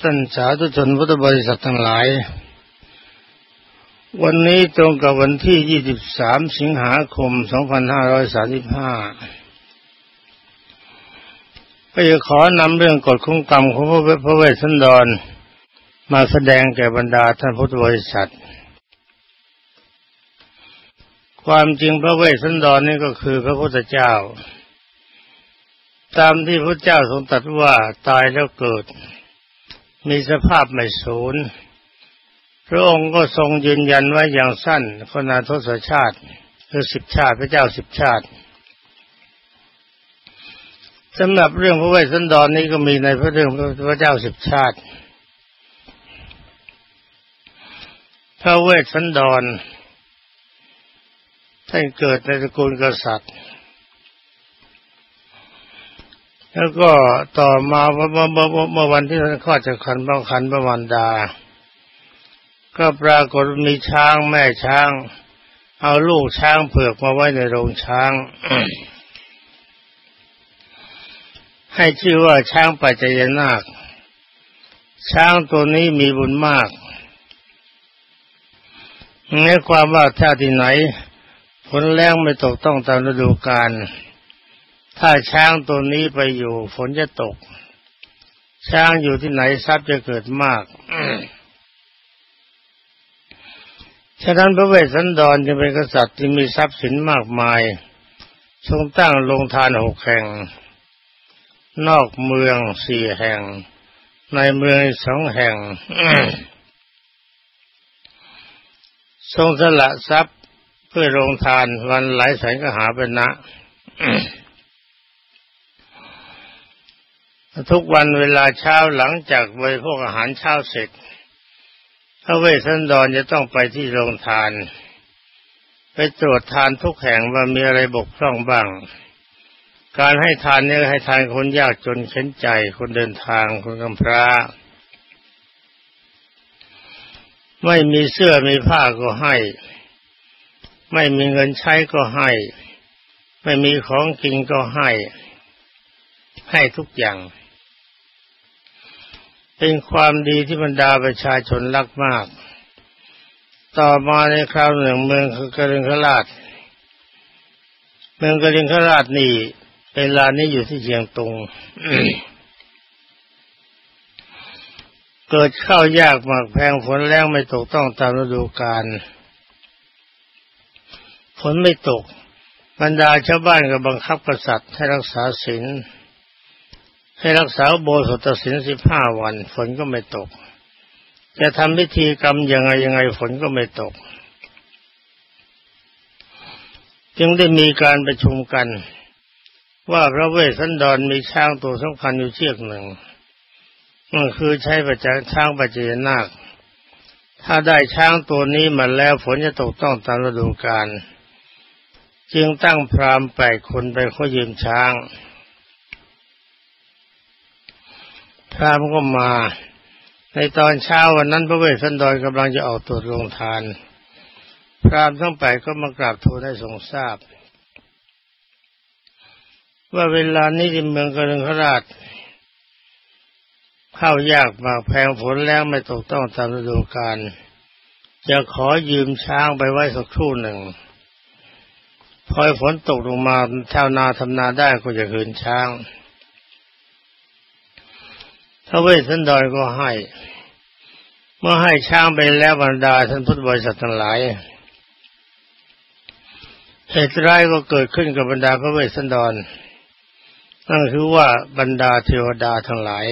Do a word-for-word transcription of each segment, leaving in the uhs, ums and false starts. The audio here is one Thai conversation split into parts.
ท่านสาธุชนพุทธบริษัททั้งหลายวันนี้ตรงกับวันที่ยี่สิบสามสิงหาคมสองพันห้าร้อยสามสิบห้าก็จะขอนำเรื่องกฎคุ้มกรรมของพระเวสสันดรมาแสดงแก่บรรดาท่านพุทธบริษัทความจริงพระเวสสันดรนี่ก็คือพระพุทธเจ้าตามที่พระเจ้าทรงตรัสว่าตายแล้วเกิดมีสภาพไม่สูญพระองค์ก็ทรงยืนยันไว้อย่างสั้นคณาทศชาติคือสิบชาติพระเจ้าสิบชาติสำหรับเรื่องพระเวสสันดรนี้ก็มีในพระเรื่องพระเจ้าสิบชาติพระเวสสันดรท่านเกิดในตระกูลกษัตริย์แล้วก็ต่อมาเมื่อวันที่ท่านคลอดจากคันพระคันพระมารดาก็ปรากฏมีช้างแม่ช้างเอาลูกช้างเผือกมาไว้ในโรงช้าง ให้ชื่อว่าช้างปัจจยนาคช้างตัวนี้มีบุญมากในความว่าถ้าที่ไหนฝนแล้งไม่ตกต้องตามฤดูกาลถ้าช้างตัวนี้ไปอยู่ฝนจะตกช้างอยู่ที่ไหนทรัพย์จะเกิดมาก ฉะนั้นพระเวสสันดรจึงเป็นกษัตริย์ที่มีทรัพย์สินมากมายทรงตั้งโรงทานหกแห่งนอกเมืองสี่แห่งในเมืองสองแห่ง ทรงสละทรัพย์เพื่อโรงทานวันหลายแสนกหาปณะ ทุกวันเวลาเช้าหลังจากบริโภคอาหารเช้าเสร็จพระเวสสันดรจะต้องไปที่โรงทานไปตรวจทานทุกแห่งว่ามีอะไรบกพร่องบ้างการให้ทานนี้ให้ทานคนยากจนเข็ญใจคนเดินทางคนกำพร้าไม่มีเสื้อมีผ้าก็ให้ไม่มีเงินใช้ก็ให้ไม่มีของกินก็ให้ให้ทุกอย่างเป็นความดีที่บรรดาประชาชนรักมากต่อมาในคราวหนึ่งเมืองกลิงคราชเมืองกลิงคราชนี่เวลานี้อยู่ที่เชียงตุง เกิดข้าวยากหมากแพงฝนแล้งไม่ตกต้องตามฤดูกาลฝนไม่ตกบรรดาชาวบ้านก็บังคับกษัตริย์ให้รักษาศีลให้รักษาอุโบสถศีลสิบห้าวันฝนก็ไม่ตกจะทำพิธีกรรมยังไงยังไงฝนก็ไม่ตกจึงได้มีการประชุมกันว่าพระเวสสันดรมีช้างตัวสำคัญอยู่เชือกหนึ่งนั่นคือใช้ประจักษ์ช้างปัจจยนาคถ้าได้ช้างตัวนี้มาแล้วฝนจะตกต้องตามฤดูกาลจึงตั้งพราหมณ์แปดคนไปขอยืมช้างพราหมณ์ก็มาในตอนเช้าวันนั้นพระเวสสันดรกำลังจะออกตรวจโรงทานพราหมณ์ทั้งแปดก็มากราบทูลให้ทรงทราบว่าเวลานี้ที่เมืองกลิงคราชข้าวยากหมากแพงฝนแล้งไม่ตกต้องตามฤดูกาลจะขอยืมช้างไปไว้สักครู่หนึ่งพอฝนตกลงมาชาวนาทำนาได้ก็จะคืนช้างพระเวสสันดรก็ให้เมื่อให้ช้างไปแล้วบรรดาท่านพุทธบริษัททั้งหลายเหตุร้ายก็เกิดขึ้นกับบรรดาพระเวสสันดรนั่นคือว่าบรรดาเทวดาทั้งหลาย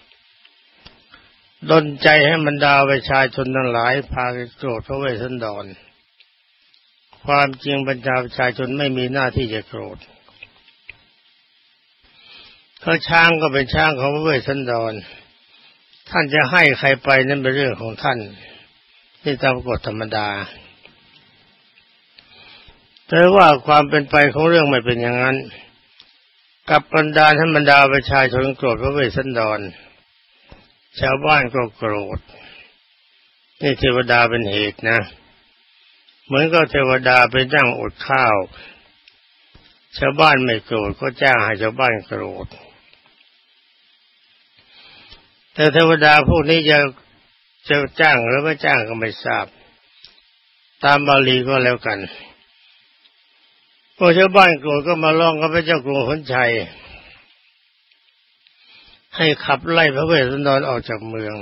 ดลใจให้บรรดาประชาชนทั้งหลายพากันโกรธพระเวสสันดรความจริงบรรดาประชาชนไม่มีหน้าที่จะโกรธถ้าช้างก็เป็นช้างของพระเวสสันดรท่านจะให้ใครไปนั้นเป็นเรื่องของท่านที่ตามกฎธรรมดาแต่ว่าความเป็นไปของเรื่องไม่เป็นอย่างนั้นกับบรรดาท่านบรรดาประชาชนโกรธพระเวสสันดรชาวบ้านก็โกรธนี่เทวดาเป็นเหตุนะเหมือนกับเทวดาไปนั่งอดข้าวชาวบ้านไม่โกรธก็จ้างให้ชาวบ้านโกรธแต่เทวดาพวกนี้จะจะจ้างหรือไม่จ้างก็ไม่ทราบตามบาลีก็แล้วกันพวกชาวบ้านโกรธก็มาร้องกับพระเจ้ากรุงหนชัยให้ขับไล่พระเวสสันดรออกจากเมือง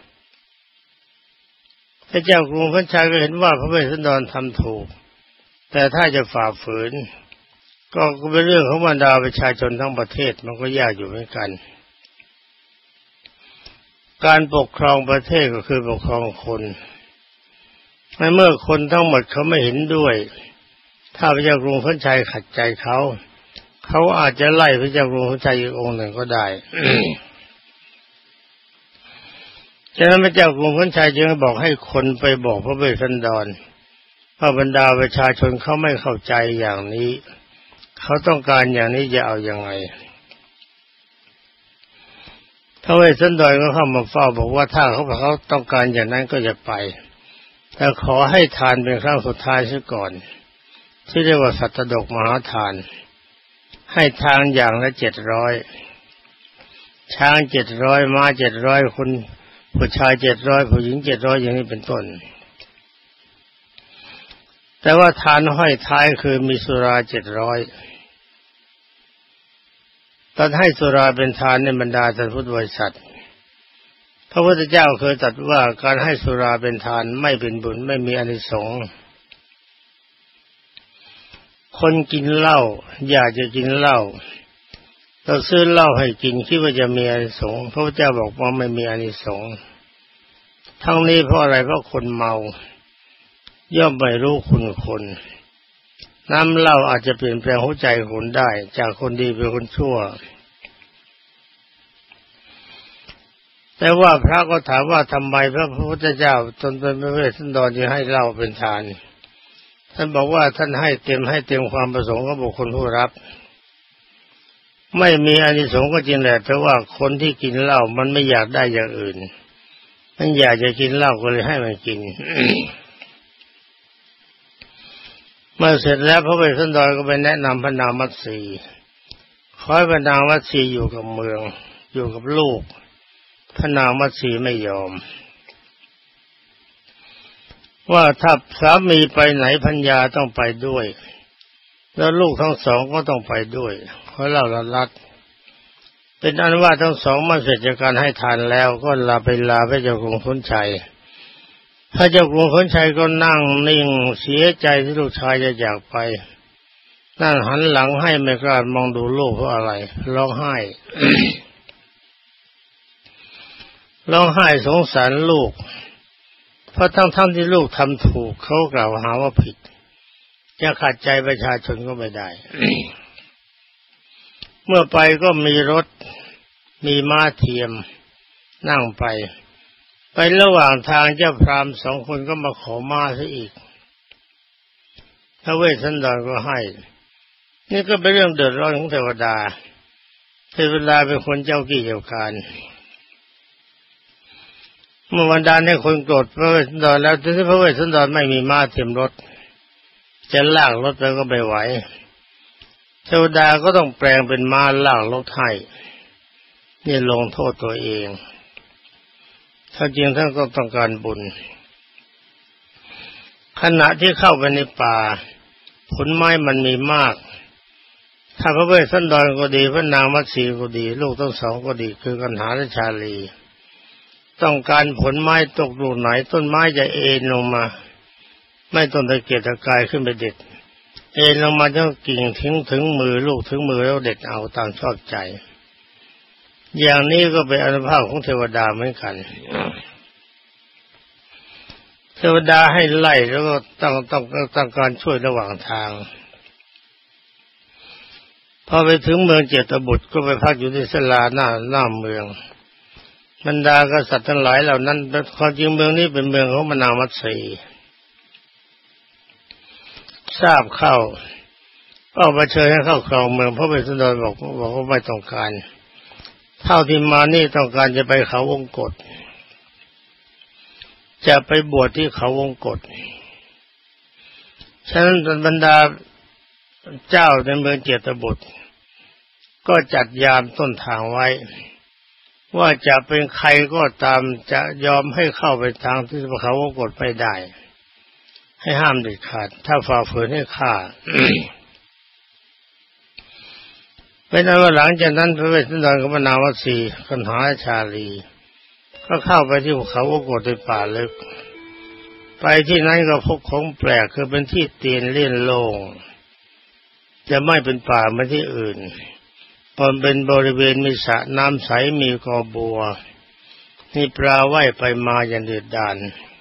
พระเจ้ากรุงหนชัยก็เห็นว่าพระเวสสันดรทำถูกแต่ถ้าจะฝ่าฝืนก็เป็นเรื่องของบรรดาประชาชนทั้งประเทศมันก็ยากอยู่เหมือนกันการปกครองประเทศก็คือปกครองคนเมื่อคนทั้งหมดเขาไม่เห็นด้วยถ้าพระเจ้ากรุงหนชัยขัดใจเขาเขาอาจจะไล่พระเจ้ากรุงหนชัยอีกองค์หนึ่งก็ได้ ฉะนั้นพระเจ้ากรุงหนชัยจึงบอกให้คนไปบอกพระเวสสันดรว่าบรรดาประชาชนเขาไม่เข้าใจอย่างนี้เขาต้องการอย่างนี้จะเอายังไงพระเวสสันดรก็เข้ามาเฝ้าบอกว่าถ้าเขาเขาต้องการอย่างนั้นก็จะไปแต่ขอให้ทานเป็นครั้งสุดท้ายเสียก่อนที่เรียกว่าสัตดกมหาทานให้ทานอย่างละเจ็ดร้อยช้างเจ็ดร้อยม้าเจ็ดร้อยคนผู้ชายเจ็ดร้อยผู้หญิงเจ็ดร้อยอย่างนี้เป็นต้นแต่ว่าทานห้อยท้ายคือมีสุราเจ็ดร้อยตอนให้สุราเป็นทานในบรรดาท่านพุทธบริษัทพระพุทธเจ้าเคยตรัสว่าการให้สุราเป็นทานไม่เป็นบุญไม่มีอานิสงส์คนกินเหล้าอยากจะกินเหล้าเราซื้อเหล้าให้กินคิดว่าจะมีอานิสงส์พระพุทธเจ้าบอกว่าไม่มีอานิสงส์ทั้งนี้เพราะอะไรเพราะคนเมาย่อมไม่รู้คุณคนน้ำเหล้าอาจจะเปลี่ยนแปลงหัวใจคนได้จากคนดีเป็นคนชั่วแต่ว่าพระก็ถามว่าทำไมพระพุทธเจ้าตนเป็นพระเวสสันดรจึงให้เหล้าเป็นทานท่านบอกว่าท่านให้เต็มให้เต็มความประสงค์ของบุคคลผู้รับไม่มีอานิสงส์ก็จริงแหละแต่ว่าคนที่กินเหล้ามันไม่อยากได้อย่างอื่นมันอยากจะกินเหล้าก็เลยให้มันกิน เมื่อเสร็จแล้วพระเวสสันดรก็ไปแนะนำพระนางมัตสีขอให้พระนางมัตสีอยู่กับเมืองอยู่กับลูกพระนางมัตสีไม่ยอมว่าถ้าสามีไปไหนภรรยาต้องไปด้วยแล้วลูกทั้งสองก็ต้องไปด้วยขอเล่าละลัดเป็นอันว่าทั้งสองมาเสร็จจากการให้ทานแล้วก็ลาไปลาพระเจ้ากรุงหนชัยพระเจ้ากรุงหนชัยก็นั่งนิ่งเสียใจที่ลูกชายจะจากไปนั่งหันหลังให้ไม่กล้ามองดูลูกเพราะอะไรร้องไห้ ร้องไห้สงสารลูกเพราะทั้งๆที่ลูกทำถูกเขากล่าวหาว่าผิดจะขัดใจประชาชนก็ไม่ได้ เมื่อไปก็มีรถมีม้าเทียมนั่งไปไประหว่างทางเจ้าพราหมณ์สองคนก็มาขอม้าซะอีกพระเวสสันดรก็ให้นี่ก็เป็นเรื่องเดือดร้อนของเทวดาเทวดาเป็นคนเจ้ากี้เจ้าการเมื่อวันดาให้คนโกรธพระเวสสันดรแล้วที่พระเวสสันดรไม่มีม้าเทียมรถจะลากรถไปก็ไม่ไหวเทวดาก็ต้องแปลงเป็นม้าลากรถให้นี่ลงโทษตัวเองถ้าจริงท่านก็ต้องการบุญขณะที่เข้าไปในป่าผลไม้มันมีมากถ้าพระเวสสันดรก็ดีพระนางมัตสีก็ดีลูกทั้งสองก็ดีคือกันหาและชาลีต้องการผลไม้ตกลูกไหนต้นไม้จะเอ็นลงมาไม่ต้องตะเกียกตะกายขึ้นไปเด็ดเอ็นลงมาจนกิ่งถึงถึงมือลูกถึงมือแล้วเด็ดเอาตามชอบใจอย่างนี้ก็เป็นอานุภาพของเทวดาเหมือนกันเทวดาให้ไล่แล้วก็ต้องต้องต้องการช่วยระหว่างทางพอไปถึงเมืองเจตบุตรก็ไปพักอยู่ที่ศาลาหน้าหน้าเมืองบรรดากษัตริย์ทั้งหลายเหล่านั้นความจริงเมืองนี้เป็นเมืองของพระนางมัตสีทราบเข้าก็ไปเชิญให้เข้าครองเมืองพระเวสสันดรบอกบอกว่าไม่ต้องการเท่าที่มานี่ต้องการจะไปเขาวงกฏจะไปบวชที่เขาวงกฏฉะนั้นบรรดาเจ้าในเมืองเจตบุตรก็จัดยามต้นทางไว้ว่าจะเป็นใครก็ตามจะยอมให้เข้าไปทางที่เขาวกฏไม่ได้ให้ห้ามเด็ดขาดถ้าฝ่าฝืนให้ฆ่า เป็นอันว่าหลังจากนั้นพระเวสสันดรกับพระนางมัตสีกันหาชาลีก็เข้าไปที่ภูเขาวกฏในป่าลึกไปที่นั้นก็พบของแปลกคือเป็นที่เตียนเลี่ยนโล่งจะไม่เป็นป่าเหมือนที่อื่นมันเป็นบริเวณมีสระน้ำใสมีกอบัวมีปลาว่ายไปมาอย่างเดือดดาล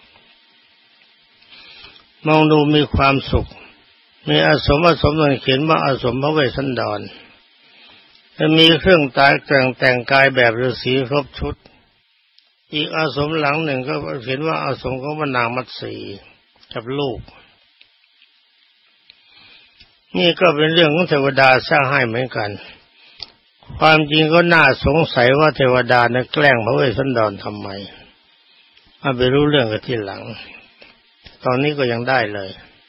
มองดูมีความสุขมีอาสมอาสมนั่นเขียนว่าอาสมพระเวสสันดรจะมีเครื่องแต่งแต่งแต่งกายแบบฤาษีครบชุดอีกอาสมหลังหนึ่งก็เขียนว่าอาสมของพระนางมัตสีกับลูกนี่ก็เป็นเรื่องของเทวดาสร้างให้เหมือนกันความจริงก็น่าสงสัยว่าเทวดาเนี่ยแกล้งพระเวสสันดรทำไมมาไปรู้เรื่องกันทีหลังตอนนี้ก็ยังได้เลย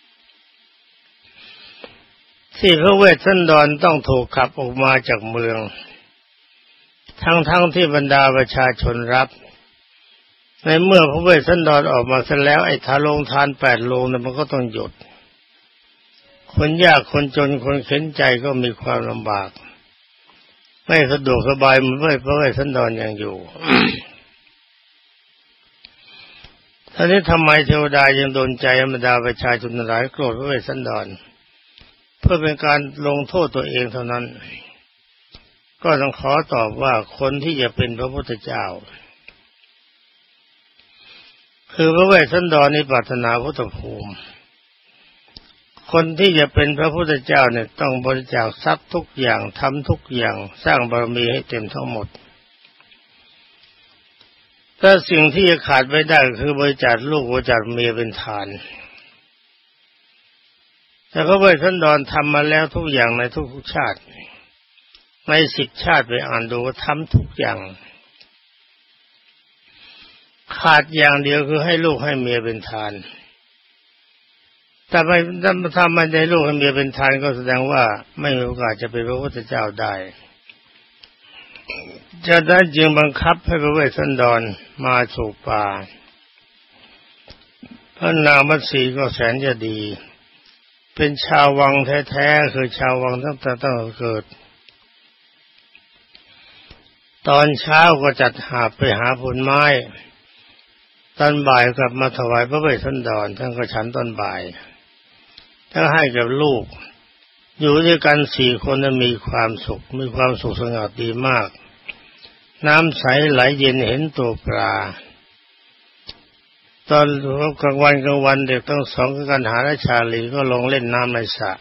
ที่พระเวสสันดรต้องถูกขับออกมาจากเมืองทั้งๆ ท, ที่บรรดาประชาชนรับในเมื่อพระเวสสันดรออกมาเสร็จแล้วไอ้ทาโรงทานแปดโรงเนี่ยมันก็ต้องหยุดคนยากคนจนคนเข็นใจก็มีความลำบากไม่สะดวกสบายเหมือนพระเวสสันดรยังอยู่ ท่านี้ทำไมเทวดายังโดนใจบรรดาประชาชนหลายโกรธพระเวสสันดรเพื่อเป็นการลงโทษตัวเองเท่านั้นก็ต้องขอตอบว่าคนที่จะเป็นพระพุทธเจ้าคือพระเวสสันดรนี่ปรารถนาพุทธภูมิคนที่จะเป็นพระพุทธเจ้าเนี่ยต้องบริจาคทรัพย์ทุกอย่างทำทุกอย่างสร้างบารมีให้เต็มทั้งหมดแต่สิ่งที่จะขาดไม่ได้คือบริจาคลูกบริจาคเมียเป็นทานแต่พระเวสสันดรทำมาแล้วทุกอย่างในทุกชาติในสิบชาติไปอ่านดูว่าทำทุกอย่างขาดอย่างเดียวคือให้ลูกให้เมียเป็นทานแต่ไม่ถ้าไม่ได้ลูกให้เมียเป็นทานก็แสดงว่าไม่มีโอกาสจะเป็นพระพุทธเจ้าได้จะได้จึงบังคับให้พระเวสสันดรมาสู่ป่าพระนางมัตสีก็แสนจะดีเป็นชาววังแท้ๆคือชาววังตั้งแต่ตั้งเกิดตอนเช้าก็จัดหาไปหาผลไม้ตอนบ่ายกลับมาถวายพระเวสสันดรท่านก็ฉันตอนบ่ายท่านให้กับลูกอยู่ด้วยกันสี่คนนั้นมีความสุขมีความสุขสงบดีมากน้ำใสไหลเย็นเห็นตัวปลาตอนกลางวันกลางวันเด็กทั้งสองกันหาและชาลีก็ลงเล่นน้ำในสระ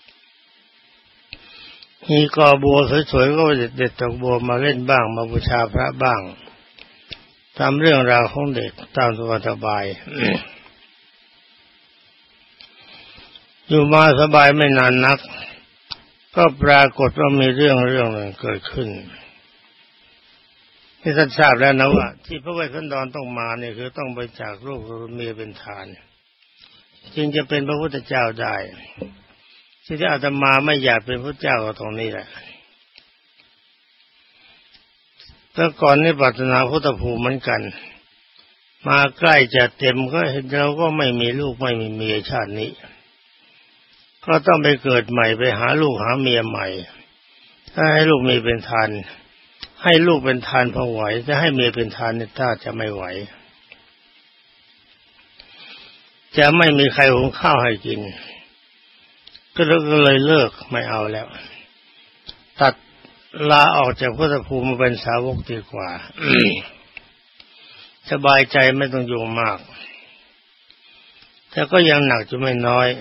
มีกอบัวสวยๆก็เด็ดๆตกบัวมาเล่นบ้างมาบูชาพระบ้างตามเรื่องราวของเด็กตามสบาย อยู่มาสบายไม่นานนักก็ปรากฏว่ามีเรื่องเรื่องหนึ่งเกิดขึ้นที่ท่านทราบแล้วนะว่าที่พระเวสสันดรต้องมาเนี่ยคือต้องบริจาคลูกเมียเป็นทานจึงจะเป็นพระพุทธเจ้าได้ที่ที่อาตมาไม่อยากเป็นพระเจ้าก็ตรงนี้แหละแต่ก่อนนี่ปรารถนาพุทธภูมิเหมือนกันมาใกล้จะเต็มก็เห็นเราก็ไม่มีลูกไม่มีเมียชาตินี้ก็ต้องไปเกิดใหม่ไปหาลูกหาเมียใหม่ถ้าให้ลูกมีเป็นทานให้ลูกเป็นทานพอไหวจะให้เมียเป็นทานนี่ถ้าจะไม่ไหวจะไม่มีใครหุงข้าวให้กินก็เลยเลิกไม่เอาแล้วตัดลาออกจากพุทธภูมิมาเป็นสาวกดีกว่า สบายใจไม่ต้องยุ่งมากแต่ก็ยังหนักจะไม่น้อย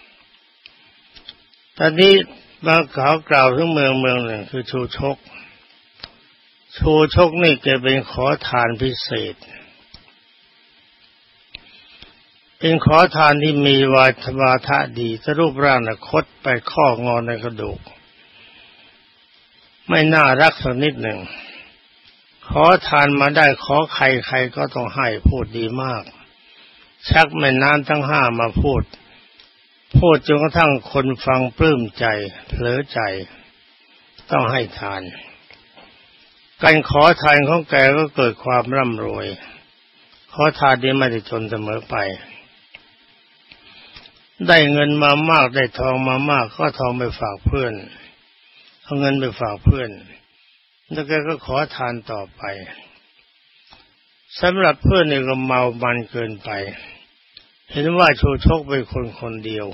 ตอนนี้มาเขากล่าวถึงเมืองเมืองหนึ่งคือชูชกชูชกนี่แกเป็นขอทานพิเศษเป็นขอทานที่มีวาทวาทะดีแต่รูปร่างน่ะคดไปข้องอในกระดูกไม่น่ารักสักนิดหนึ่งขอทานมาได้ขอใครใครก็ต้องให้พูดดีมากชักแม่น้ำทั้งห้ามาพูดพูดจนกระทั่งคนฟังปลื้มใจเผลอใจต้องให้ทานการขอทานของแกก็เกิดความร่ำรวยขอทานนี้ไม่ได้จนเสมอไปได้เงินมามากได้ทองมามากก็ทองไปฝากเพื่อนเอาเงินไปฝากเพื่อนแล้วแกก็ขอทานต่อไปสำหรับเพื่อนนี่ก็เมามันเกินไปเห็นว่าชูชกเป็นคนคนเดียว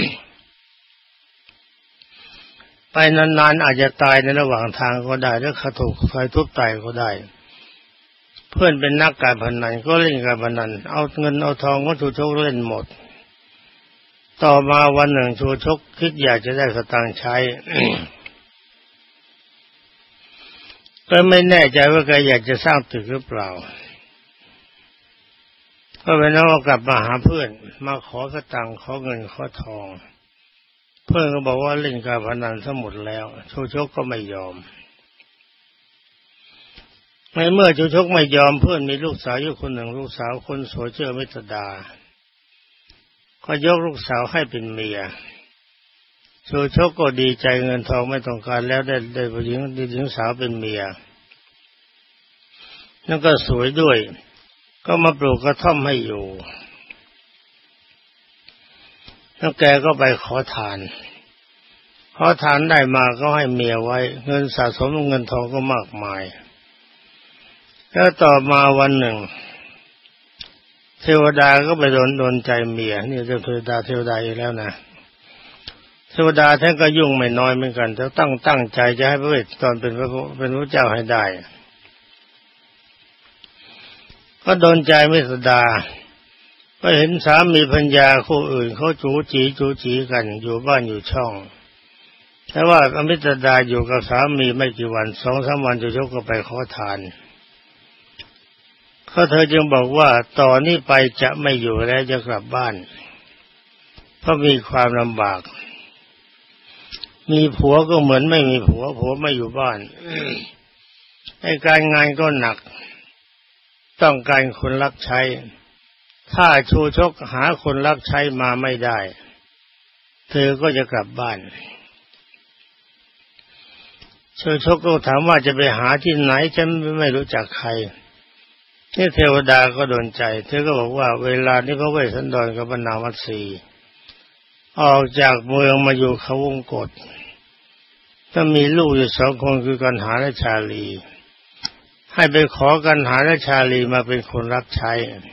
ไปนานๆอาจจะตายในระหว่างทางก็ได้แล้วเขาถูกใครทุบตายก็ได้เพื่อนเป็นนักการพนันก็เล่นการพนันเอาเงินเอาทองของชูชกเล่นหมดต่อมาวันหนึ่งชูชกคิดอยากจะได้สตางค์ใช้ ก็ไม่แน่ใจว่าแกอยากจะสร้างตึกหรือเปล่าก็ไปนั่งกลับมาหาเพื่อนมาขอสตางค์ขอเงินขอทองเพื่อนก็บอกว่าเล่นการพนันทั้งหมดแล้วชูชกก็ไม่ยอมในเมื่อชูชกไม่ยอมเพื่อนมีลูกสาวอยู่คนหนึ่งลูกสาวคนสวยชื่อมิตรดาก็ยกลูกสาวให้เป็นเมียชูชกก็ดีใจเงินทองไม่ต้องการแล้วได้ได้ผู้หญิงได้หญิงสาวเป็นเมียแล้วก็สวยด้วยก็มาปลูกกระท่อมให้อยู่แล้วแกก็ไปขอทานขอทานได้มาก็ให้เมียไว้เงินสะสมเงินทองก็มากมายแล้วต่อมาวันหนึ่งเทวดาก็ไปโดนโดนใจเมียนี่เทวดาเทวดาอีกแล้วนะเทวดาท่านก็ยุ่งไม่น้อยเหมือนกันแต่ตั้งตั้งใจจะให้พระเวทตอนเป็นพระเป็นพระเจ้าให้ได้ก็โดนใจมิตรดาก็เห็นสามีภรรยาคู่อื่นเขาจู๋จีจู๋จีกันอยู่บ้านอยู่ช่องแต่ว่าอมิตรดาอยู่กับสามีไม่กี่วันสองสามวันชูชกก็ไปขอทานเขาเธอจึงบอกว่าต่อนนี้ไปจะไม่อยู่แล้วจะกลับบ้านเพราะมีความลำบากมีผัวก็เหมือนไม่มีผัวผัวไม่อยู่บ้าน ให้การงานก็หนักต้องการคนรับใช้ถ้าชูชกหาคนรับใช้มาไม่ได้เธอก็จะกลับบ้านชูชกก็ถามว่าจะไปหาที่ไหนฉันไม่รู้จักใครนี่เทวดาก็โดนใจเธอก็บอกว่าเวลานี้พระเวสสันดรกับพระนางมัตสีออกจากเมืองมาอยู่เขาวงกฏถ้ามีลูกอยู่สองคนคือกันหาและชาลีให้ไปขอกันหาและชาลีมาเป็นคนรับใช้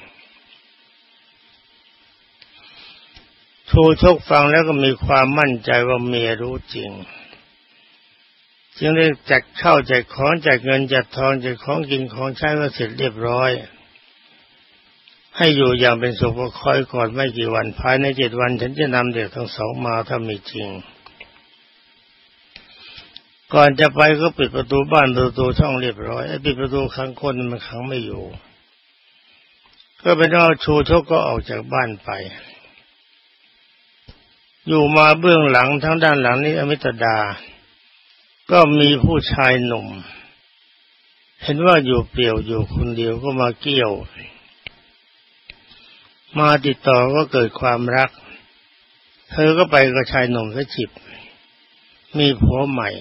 ชูชกฟังแล้วก็มีความมั่นใจว่าเมียรู้จริงจึงได้จัดข้าวจัดของจัดเงินจัดทองจัดของกินของใช้ก็เสร็จเรียบร้อยให้อยู่อย่างเป็นสุขคอยก่อนไม่กี่วันภายในเจ็ดวันฉันจะนำเด็กทั้งสองมาถ้ามีจริงก่อนจะไปก็ปิดประตูบ้านประตูช่องเรียบร้อยไอ้ปิดประตูขังคนมันขังไม่อยู่ก็เป็นเอาชูชกก็ออกจากบ้านไปอยู่มาเบื้องหลังทั้งด้านหลังนี้อมิตรดาก็มีผู้ชายหนุ่มเห็นว่าอยู่เปลี่ยวอยู่คนเดียวก็มาเกี่ยวมาติดต่อก็เกิดความรักเธอก็ไปกับชายหนุ่มซะฉิบมีผัวใหม่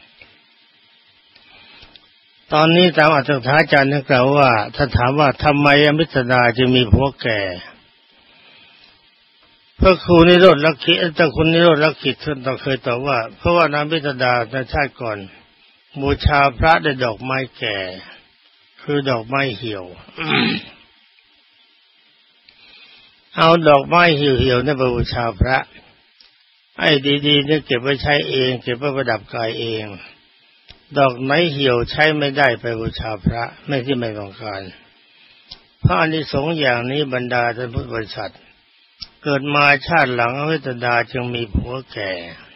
ตอนนี้ตามอัตถกถาจารย์ท่านกล่าวว่าถ้าถามว่าทำไมอมิตรดาจึงมีผัวแก่พระครูนิโรธลักขิตแต่คุณนิโรธลักขิตท่านต้องเคยตอบว่าเพราะว่านางอมิตรดาในชาติก่อนบูชาพระด้วยดอกไม้แก่คือดอกไม้เหี่ยว เอาดอกไม้เหี่ยวๆเนี่ยไปบูชาพระไอ้ดีๆเนี่ยเก็บไว้ใช้เองเก็บไว้ประดับกายเองดอกไม้เหี่ยวใช้ไม่ได้ไปบูชาพระไม่ที่ไม่ต้องการพระอานิสงส์อย่างนี้บรรดาท่านพุทธบริษัทเกิดมาชาติหลังอมิตรดาจึงมีผัวแก่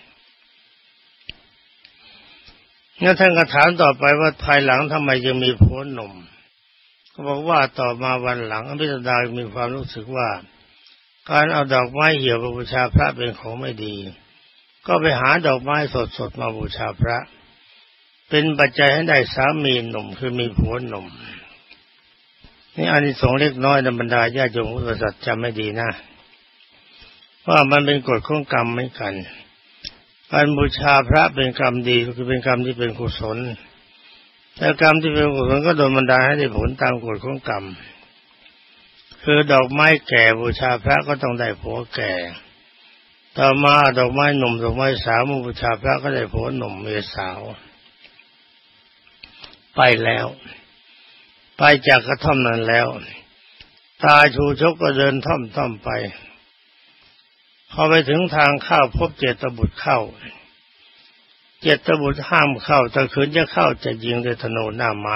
งั้นท่านก็ถามต่อไปว่าภายหลังทำไมจึงมีผัวหนุ่มก็บอกว่าต่อมาวันหลังอมิตรดามีความรู้สึกว่าการเอาดอกไม้เหี่ยวไปบูชาพระเป็นของไม่ดีก็ไปหาดอกไม้สดๆมาบูชาพระเป็นปัจจัยให้ได้สามีหนุ่มคือมีผัวหนุ่มนี่อานิสงส์เล็กน้อยในบรรดาญาติโยมพุทธบริษัทจำไม่ดีนะว่ามันเป็นกฎของกรรมเหมือนกันการบูชาพระเป็นกรรมดีคือเป็นกรรมที่เป็นกุศลแต่กรรมที่เป็นกุศลก็โดนบันดาลให้ได้ผลตามกฎของกรรมคือดอกไม้แก่บูชาพระก็ต้องได้ผัวแก่ต่อมาดอกไม้หนุ่มดอกไม้สาวบูชาพระก็ได้ผัวหนุ่มเมียสาวไปแล้วไปจากกระท่อมนั้นแล้วตาชูชกก็เดินท่อมท่อมไปพอไปถึงทางเข้าพบเจตบุตรเข้าเจตบุตรห้ามเข้าถ้าขืนจะเข้าจะยิงด้วยธนูหน้าไม้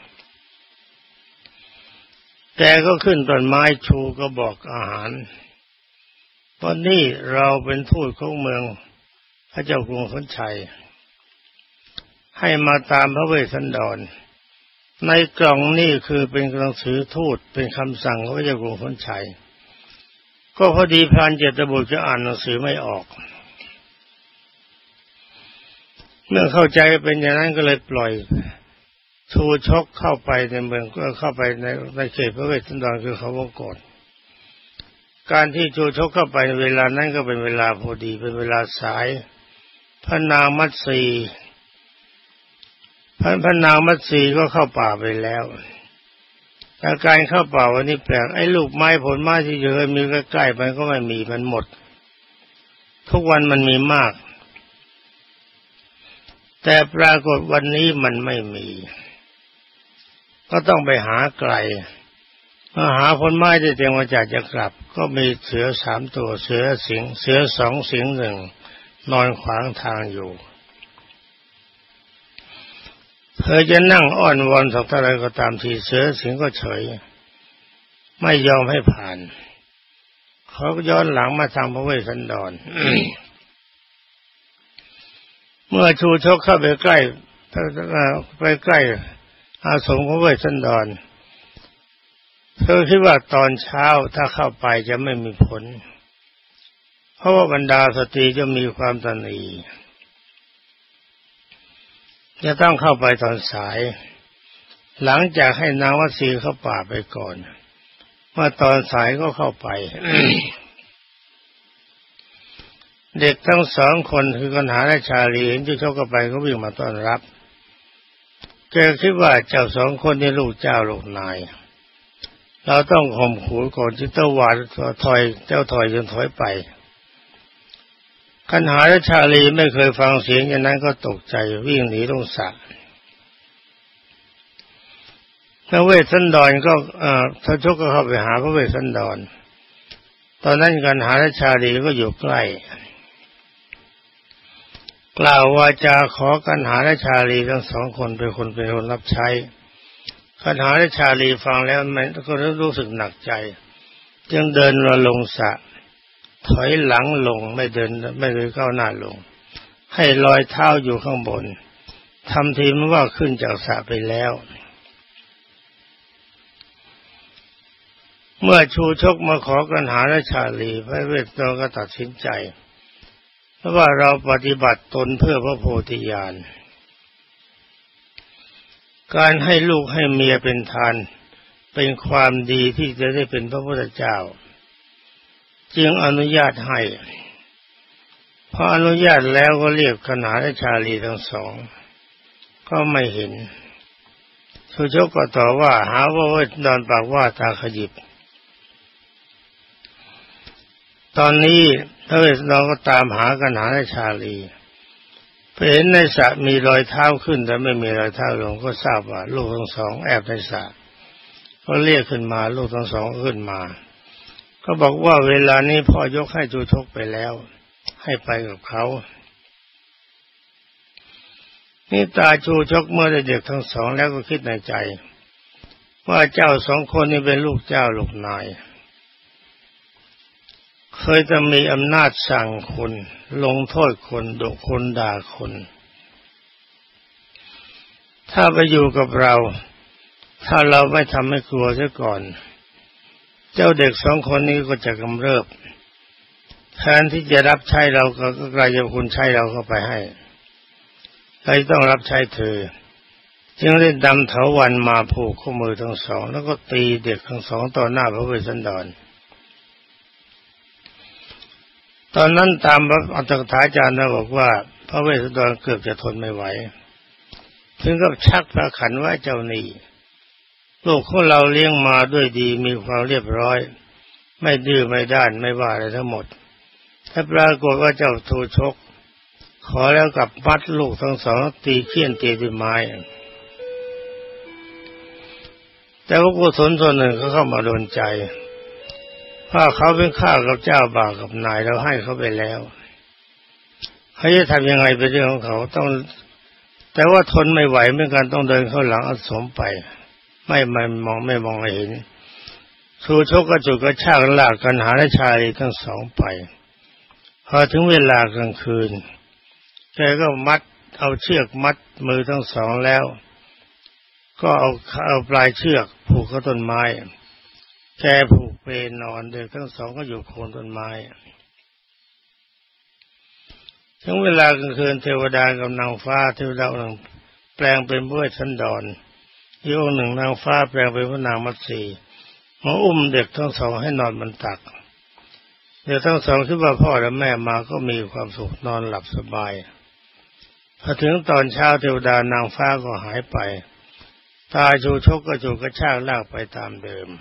แต่ก็ขึ้นต้นไม้ชูก็บอกอาหารวันนี้เราเป็นทูตของเมืองพระเจ้ากรุงธนชัยให้มาตามพระเวสสันดรในกล่องนี่คือเป็นหนังสือทูตเป็นคำสั่งของพระเจ้ากรุงธนชัยก็พอดีพรานเจตบุตรจะอ่านหนังสือไม่ออกเมื่อเข้าใจเป็นอย่างนั้นก็เลยปล่อยชูชกเข้าไปในเมืองก็เข้าไปในในเขตพระเวสสันดรคือเขาวงกฏการที่ชูชกเข้าไปในเวลานั้นก็เป็นเวลาพอดีเป็นเวลาสายพระนางมัตสีพระพระนางมัตสีก็เข้าป่าไปแล้วแต่การเข้าป่าวันนี้แปลกไอ้ลูกไม้ผลไม้ที่เคยมีใกล้ๆมันก็ไม่มีมันหมดทุกวันมันมีมากแต่ปรากฏวันนี้มันไม่มีก็ต้องไปหาไกลมาหาผลไม้ได้เตรียมมาจากจะกลับก็มีเสือสามตัวเสือสิงเสือสองสิงหนึ่งนอนขวางทางอยู่เธอจะนั่งอ้อนวอนสักเท่าไรก็ตามทีเสือสิงก็เฉยไม่ยอมให้ผ่านเขาก็ย้อนหลังมาทางพระเวสสันดร เมื่อชูชกเข้าไปใกล้ไปใกล้อาสมของพระเวสสันดรเธอคิดว่าตอนเช้าถ้าเข้าไปจะไม่มีผลเพราะว่าบรรดาสตรีจะมีความตนีจะต้องเข้าไปตอนสายหลังจากให้นางวัสีเข้าป่าไปก่อนเมื่อตอนสายก็เข้าไป เด็กทั้งสองคนคือกันหาและชาลีเห็นชูชกเข้าไปก็วิ่งมาต้อนรับแกคิดว่าเจ้าสองคนนี่ลูกเจ้าลูกนายเราต้องข่มขู่ก่อนที่เจ้าหวาดถอยเจ้าถอยจนถอยไปกันหาและชาลีไม่เคยฟังเสียงอย่างนั้นก็ตกใจวิ่งหนีลงสระพระเวสสันดรก็เอ่อทศก็เข้าไปหาพระเวสสันดรตอนนั้นกันหาและชาลีก็อยู่ใกล้กล่าววาจาขอกันหาและชาลีทั้งสองคนเป็นคนเป็นคนรับใช้กันหาและชาลีฟังแล้วมันก็รู้สึกหนักใจจึงเดินมาลงสระถอยหลังลงไม่เดินไม่เลยก้าวหน้าลงให้รอยเท้าอยู่ข้างบนทำทีมันว่าขึ้นจากสระไปแล้วเมื่อชูชกมาขอกันหาและชาลีพระเวสสันดรก็ตัดสินใจเพราะว่าเราปฏิบัติตนเพื่อพระโพธิญาณการให้ลูกให้เมียเป็นทานเป็นความดีที่จะได้เป็นพระพุทธเจ้าจึงอนุญาตให้พออนุญาตแล้วก็เรียกกันหาและชาลีทั้งสองก็ไม่เห็นชูชกก็ต่อว่าหาว่าเวสสันดรปากว่าตาขยิบตอนนี้พระเวสสันดรก็ตามหากันหาและชาลีไปเห็นในสระมีรอยเท้าขึ้นแต่ไม่มีรอยเท้าลงก็ทราบว่าลูกทั้งสองแอบในสระก็เรียกขึ้นมาลูกทั้งสองขึ้นมาก็บอกว่าเวลานี้พ่อยกให้ชูชกไปแล้วให้ไปกับเขานี่ตาชูชกเมื่อได้เด็กทั้งสองแล้วก็คิดในใจว่าเจ้าสองคนนี้เป็นลูกเจ้าลูกนายเคยจะมีอำนาจสั่งคนลงโทษคนดุคนด่าคนถ้าไปอยู่กับเราถ้าเราไม่ทำให้กลัวเสียก่อนเจ้าเด็กสองคนนี้ก็จะกำเริบแทนที่จะรับใช้เราก็กลายเป็นคุณใช้เราเข้าไปให้เลยต้องรับใช้เธอจึงได้นำเถาวัลย์มาผูกข้อมือทั้งสองแล้วก็ตีเด็กทั้งสองต่อหน้าพระเวสสันดรตอนนั้นตามพระอัตถกถาจารย์บอกว่าพระเวสสันดรเกือบจะทนไม่ไหวถึงกับชักพระขันว่าเจ้าหนี้ลูกของเราเลี้ยงมาด้วยดีมีความเรียบร้อยไม่ดื้อไม่ด้านไม่ว่าอะไรทั้งหมดถ้าปรากฏว่าเจ้าทูชกขอแล้วกับมัดลูกทั้งสองตีเขี้ยนตีด้วยไม้แต่ว่ากุศลส่วนหนึ่งเขาเข้ามาโดนใจถ้าเขาเป็นข้ากับเจ้าบ่าวกับนายเราให้เขาไปแล้วเขาจะทำยังไงเป็นเรื่องของเขาต้องแต่ว่าทนไม่ไหวเหมือนกันต้องเดินเข้าหลังอาสมไปไม่ไม่มองไม่มองเห็นชูชกกระจุกกระชากลากกันหาและชายทั้งสองไปพอถึงเวลากลางคืนแกก็มัดเอาเชือกมัดมือทั้งสองแล้วก็เอาเอาปลายเชือกผูกเข้าต้นไม้แกผูกเปลนอนเด็กทั้งสองก็อยู่โคนต้นไม้ถึงเวลากลางคืนเทวดากับนางฟ้าเทวดาหนึ่งแปลงเป็นพระเวสสันดรอีกองค์หนึ่งนางฟ้าแปลงเป็นพระนางมัตสีมาอุ้มเด็กทั้งสองให้นอนบนตักเด็กทั้งสองคิดว่าพ่อและแม่มาก็มีความสุขนอนหลับสบายพอถึงตอนเช้าเทวดานางฟ้าก็หายไปตาชูชกก็จูกระชากลากไปตามเดิม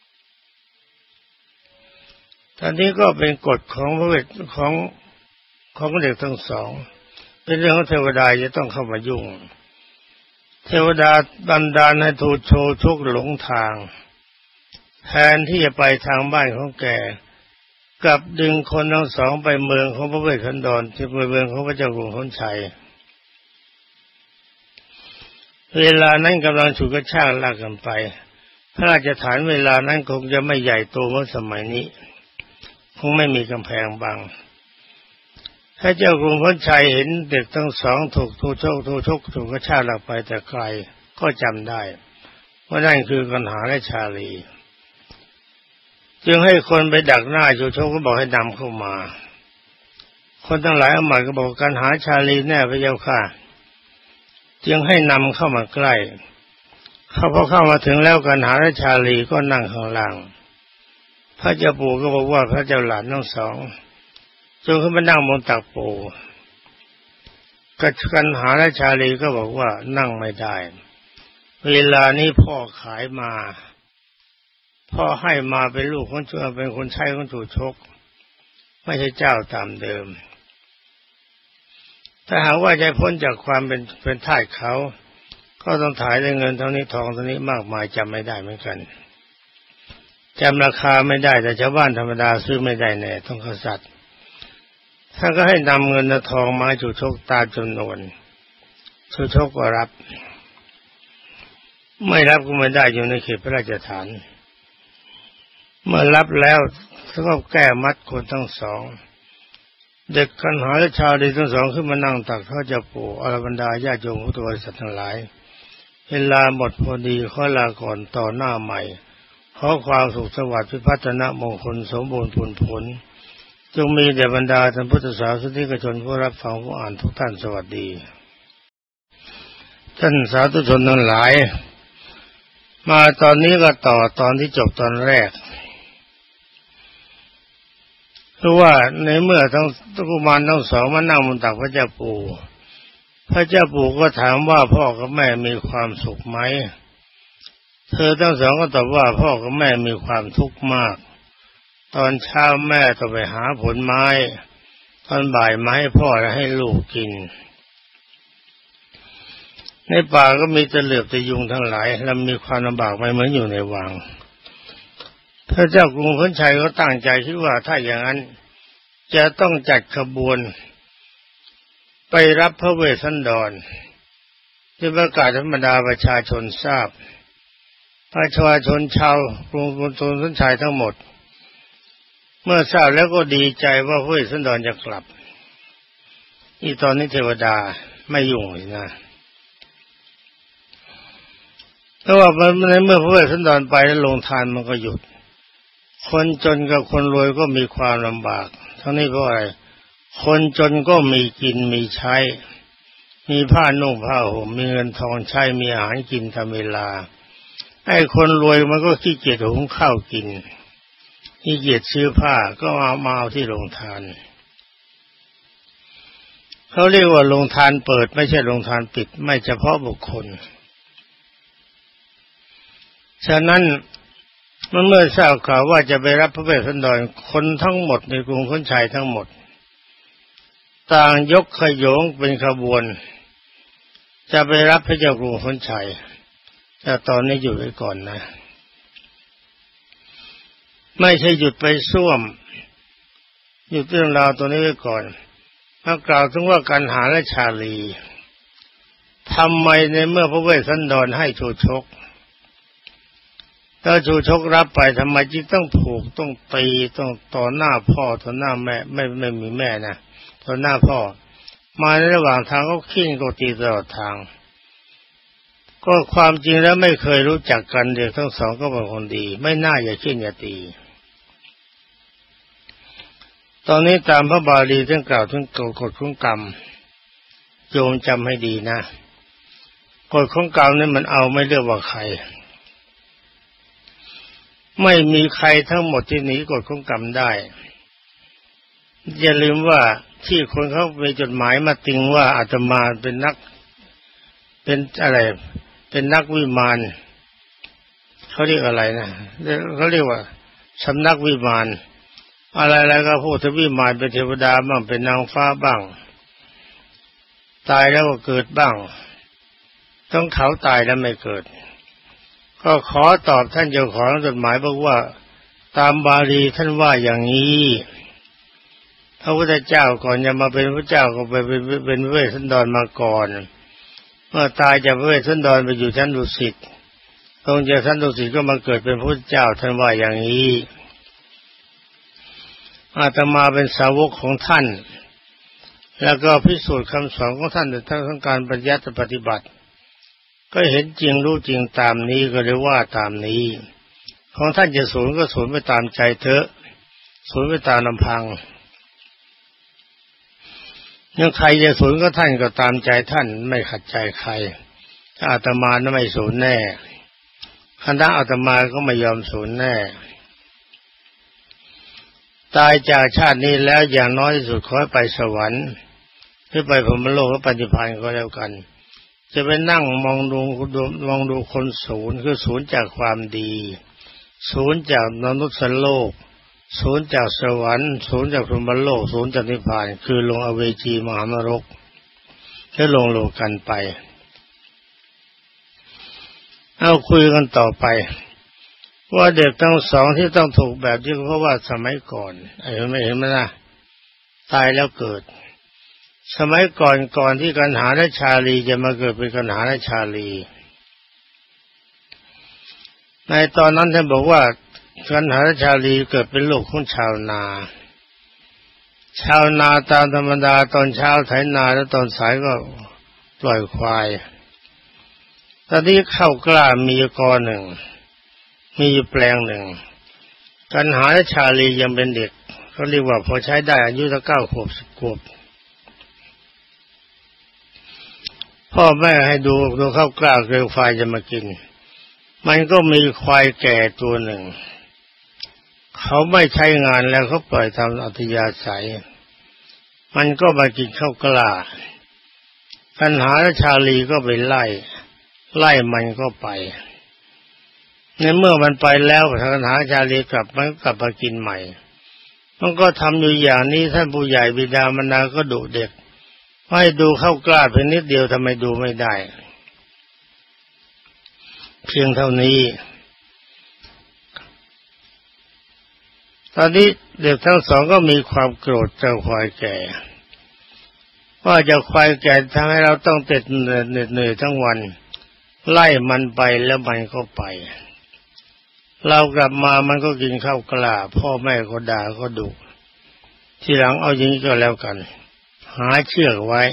ตอนนี้ก็เป็นกฎของพระเวทของของเด็กทั้งสองเป็นเรื่องของเทวดาจะต้องเข้ามายุ่งเทวดาบันดาลให้ทูโชชกหลงทางแทนที่จะไปทางบ้านของแกกลับดึงคนทั้งสองไปเมืองของพระเวสสันดรที่เมืองของพระเจ้ากรุงธนชัยเวลานั้นกำลังฉุดกระชากลากกันไปพระราชฐานเวลานั้นคงจะไม่ใหญ่โตเหมือนสมัยนี้คงไม่มีกำแพงบังถ้าเจ้ากรุงธนชัยเห็นเด็กทั้งสองถูกทูชกทูชกถูกกระชากลากไปแต่ไกลก็จำได้ว่านั่นคือกันหาและชาลีจึงให้คนไปดักหน้าชูชกก็บอกให้นำเข้ามาคนทั้งหลายอมาตย์ก็บอกกันหาชาลีแน่พระเจ้าค่ะจึงให้นำเข้ามาใกล้เขาพอเข้ามาถึงแล้วกันหาและชาลีก็นั่งข้างล่างพระเจ้าปู่ก็บอกว่าพระเจ้าหลานทั้งสองจงขึ้นมานั่งบนตักปู่กันหาและชาลีก็บอกว่านั่งไม่ได้เวลานี้พ่อขายมาพ่อให้มาเป็นลูกของเจ้าเป็นคนใช้ของชูชกไม่ใช่เจ้าตามเดิมถ้าหากว่าจะพ้นจากความเป็นเป็นทาสเขาก็ต้องถ่ายด้วยเงินเท่านี้ทองเท่านี้มากมายจำไม่ได้เหมือนกันจำราคาไม่ได้แต่ชาวบ้านธรรมดาซื้อไม่ได้แน่ต้องกษัตริย์ท่านก็ให้นำเงินและทองมาชูชกตามจำนวนชูชกก็รับไม่รับก็ไม่ได้อยู่ในเขตพระราชฐานเมื่อรับแล้วก็แก้มัดคนทั้งสองเด็กกันหาและชาวดีทั้งสองขึ้นมานั่งตักพระเจ้าปู่อรบรรดาญาติโยมพุทธบริษัททั้งหลายเวลาหมดพอดีขอลาก่อนต่อหน้าใหม่ขอความสุขสวัสดิ์พิพัฒนมงคลสมบูรณ์ผลผลจงมีแด่บรรดาท่านพุทธศาสนิกชนผู้รับฟังผู้อ่านทุกท่านสวัสดีท่านสาธุชนทั้งหลายมาตอนนี้ก็ต่อตอนที่จบตอนแรกคือว่าในเมื่อทั้งกุมารทั้งสองมานั่งบนตักพระเจ้าปู่พระเจ้าปู่ก็ถามว่าพ่อกับแม่มีความสุขไหมเธอทั้งสองก็ตอบว่าพ่อกับแม่มีความทุกข์มากตอนเช้าแม่ต้องไปหาผลไม้ตอนบ่ายมาให้พ่อและให้ลูกกินในป่าก็มีแต่เหลือบแต่ยุงทั้งหลายและมีความลำบากไม่เหมือนอยู่ในวังพระเจ้ากรุงธนชัยก็ตั้งใจคิดว่าถ้าอย่างนั้นจะต้องจัดขบวนไปรับพระเวสสันดรจะประกาศธรรมดาประชาชนทราบประชาชนชาวกรุงธนชัยทั้งหมดเมื่อทราบแล้วก็ดีใจว่าพระเวสสันดรจะกลับอีตอนนี้เทวดาไม่ยุ่งเลยนะเพราะว่าในเมื่อพระเวสสันดรไปแล้วลงทานมันก็หยุดคนจนกับคนรวยก็มีความลำบากทั้งนี้เพราะอะไรคนจนก็มีกินมีใช้มีผ้านุ่งผ้าห่มมีเงินทองใช้มีอาหารกินตามเวลาไอ้คนรวยมันก็ขี้เกียจหุงข้าวกินขี้เกียจซื้อผ้าก็เอามาเอาที่โรงทานเขาเรียกว่าโรงทานเปิดไม่ใช่โรงทานปิดไม่เฉพาะบุคคลฉะนั้นเมื่อทราบข่าวว่าจะไปรับพระเวสสันดรคนทั้งหมดในกรุงธนชัยทั้งหมดต่างยกขโยงเป็นขบวนจะไปรับพระเจ้ากรุงธนชัยแต่ตอนนี้หยุดไว้ก่อนนะไม่ใช่หยุดไปซ่วมหยุดเรื่องราวตัวนี้ไว้ก่อนถ้ากล่าวถึงว่ากันหาและชาลีทำไมในเมื่อพระเวสสันดรให้ชูชกถ้าชูชกรับไปทำไมจึงต้องผูกต้องตีต้องต่อหน้าพ่อต่อหน้าแม่ไม่ไม่มีแม่นะต่อหน้าพ่อมาในระหว่างทางก็ขิ้นก็ตีตลอดทางก็ความจริงแล้วไม่เคยรู้จักกันเด็กทั้งสองก็เป็นคนดีไม่น่าอย่าขิ้นอย่าตีตอนนี้ตามพระบาลีท่านกล่าวถึงกฎของกรรมโยมจำให้ดีนะกฎของกรรมนี่มันเอาไม่เลือกว่าใครไม่มีใครทั้งหมดที่หนีกฎของกรรมได้อย่าลืมว่าที่คนเขาไปจดหมายมาติงว่าอาตมาเป็นนักเป็นอะไรเป็นนักวิมานเขาเรียกอะไรนะเขาเรียกว่าสำนักวิมานอะไรๆก็พูดถึงวิมานเป็นเทวดาบ้างเป็นนางฟ้าบ้างตายแล้วก็เกิดบ้างต้องเขาตายแล้วไม่เกิดก็ขอตอบท่านเจ้าของจดหมายบอกว่าตามบาลีท่านว่าอย่างนี้พระพุทธเจ้าก่อนจะมาเป็นพระเจ้าก็ไปเป็นเป็นเวสสันดรมาก่อนเมื่อตายจากเวสสันดรไปอยู่ชั้นดุสิตตรงจากชั้นดุสิตก็มาเกิดเป็นพระพุทธเจ้าท่านว่าอย่างนี้อาตมาเป็นสาวกของท่านแล้วก็พิสูจน์คำสอนของท่านในทางการปฏิบัติปฏิบัติก็เห็นจริงรู้จริงตามนี้ก็เลยว่าตามนี้ของท่านจะสูญก็สูญไปตามใจเถอะสูญไปตามลำพังยังใครจะสูญก็ท่านก็ตามใจท่านไม่ขัดใจใครถ้าอาตมานั้นไม่สูญแน่คณะอาตมาก็ไม่ยอมสูญแน่ตายจากชาตินี้แล้วอย่างน้อยที่สุดขอให้ไปสวรรค์หรือไปพรหมโลกหรือปฏิภาณก็แล้วกันจะไปนั่งมองดูมองดูคนศูนย์คือศูนย์จากความดีศูนย์จากมนุษย์โลกศูนย์จากสวรรค์ศูนย์จากพรหมโลกศูนย์จากนิพพานคือลงอเวจีมหานรกแล้วลงโลกกันไปเอาคุยกันต่อไปว่าเด็กทั้งสองที่ต้องถูกแบบที่เพราะว่าสมัยก่อนไอ้ไม่เห็นไหมล่ะตายแล้วเกิดสมัยก่อนก่อนที่กันหาและชาลีจะมาเกิดเป็นกันหาและชาลีในตอนนั้นท่านบอกว่ากันหาและชาลีเกิดเป็นลูกของชาวนาชาวนาตามธรรมดาตอนเช้าไถนาแล้วตอนสายก็ปล่อยควายตอนนี้ข้าวกล้ามีกอหนึ่งมีอยู่แปลงหนึ่งกันหาและชาลียังเป็นเด็กเขาเรียกว่าพอใช้ได้อายุสักเก้าขวบสิบขวบพ่อแม่ให้ดูดูข้าวกล้าเกลือควายจะมากินมันก็มีควายแก่ตัวหนึ่งเขาไม่ใช้งานแล้วเขาปล่อยทำอัธยาศัยมันก็มากินข้าวกล้ากันหาและชาลีก็ไปไล่ไล่มันก็ไปในเมื่อมันไปแล้วทางกันหาชาลีกลับมันกลับมากินใหม่มันก็ทำอยู่อย่างนี้ท่านผู้ใหญ่บิดามารดาก็ดุเด็กให้ดูข้าวกล้าเพียงนิดเดียวทำไมดูไม่ได้เพียงเท่านี้ตอนนี้เด็กทั้งสองก็มีความโกรธเจ้าควายแก่ว่าเจ้าควายแก่ทำให้เราต้องเต็ดเหนื่อยทั้งวันไล่มันไปแล้วมันก็ไปเรากลับมามันก็กินข้าวกล้าพ่อแม่ก็ด่าก็ดุทีหลังเอาอย่างนี้ก็แล้วกันหาเชือกไว้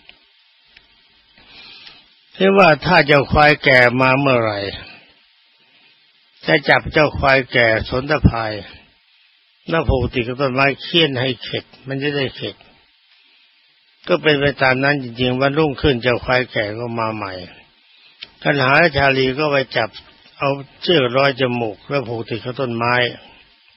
ที่ว่าถ้าเจ้าควายแก่มาเมื่อไหร่จะจับเจ้าควายแก่สนตะพายหน้าผูกติดกับต้นไม้เคี่ยนให้เข็ดมันจะได้เข็ดก็เป็นไปตามนั้นจริงๆวันรุ่งขึ้นเจ้าควายแก่ก็มาใหม่กันหาชาลีก็ไปจับเอาเชือกร้อยจมูกแล้วผูกติดกับต้นไม้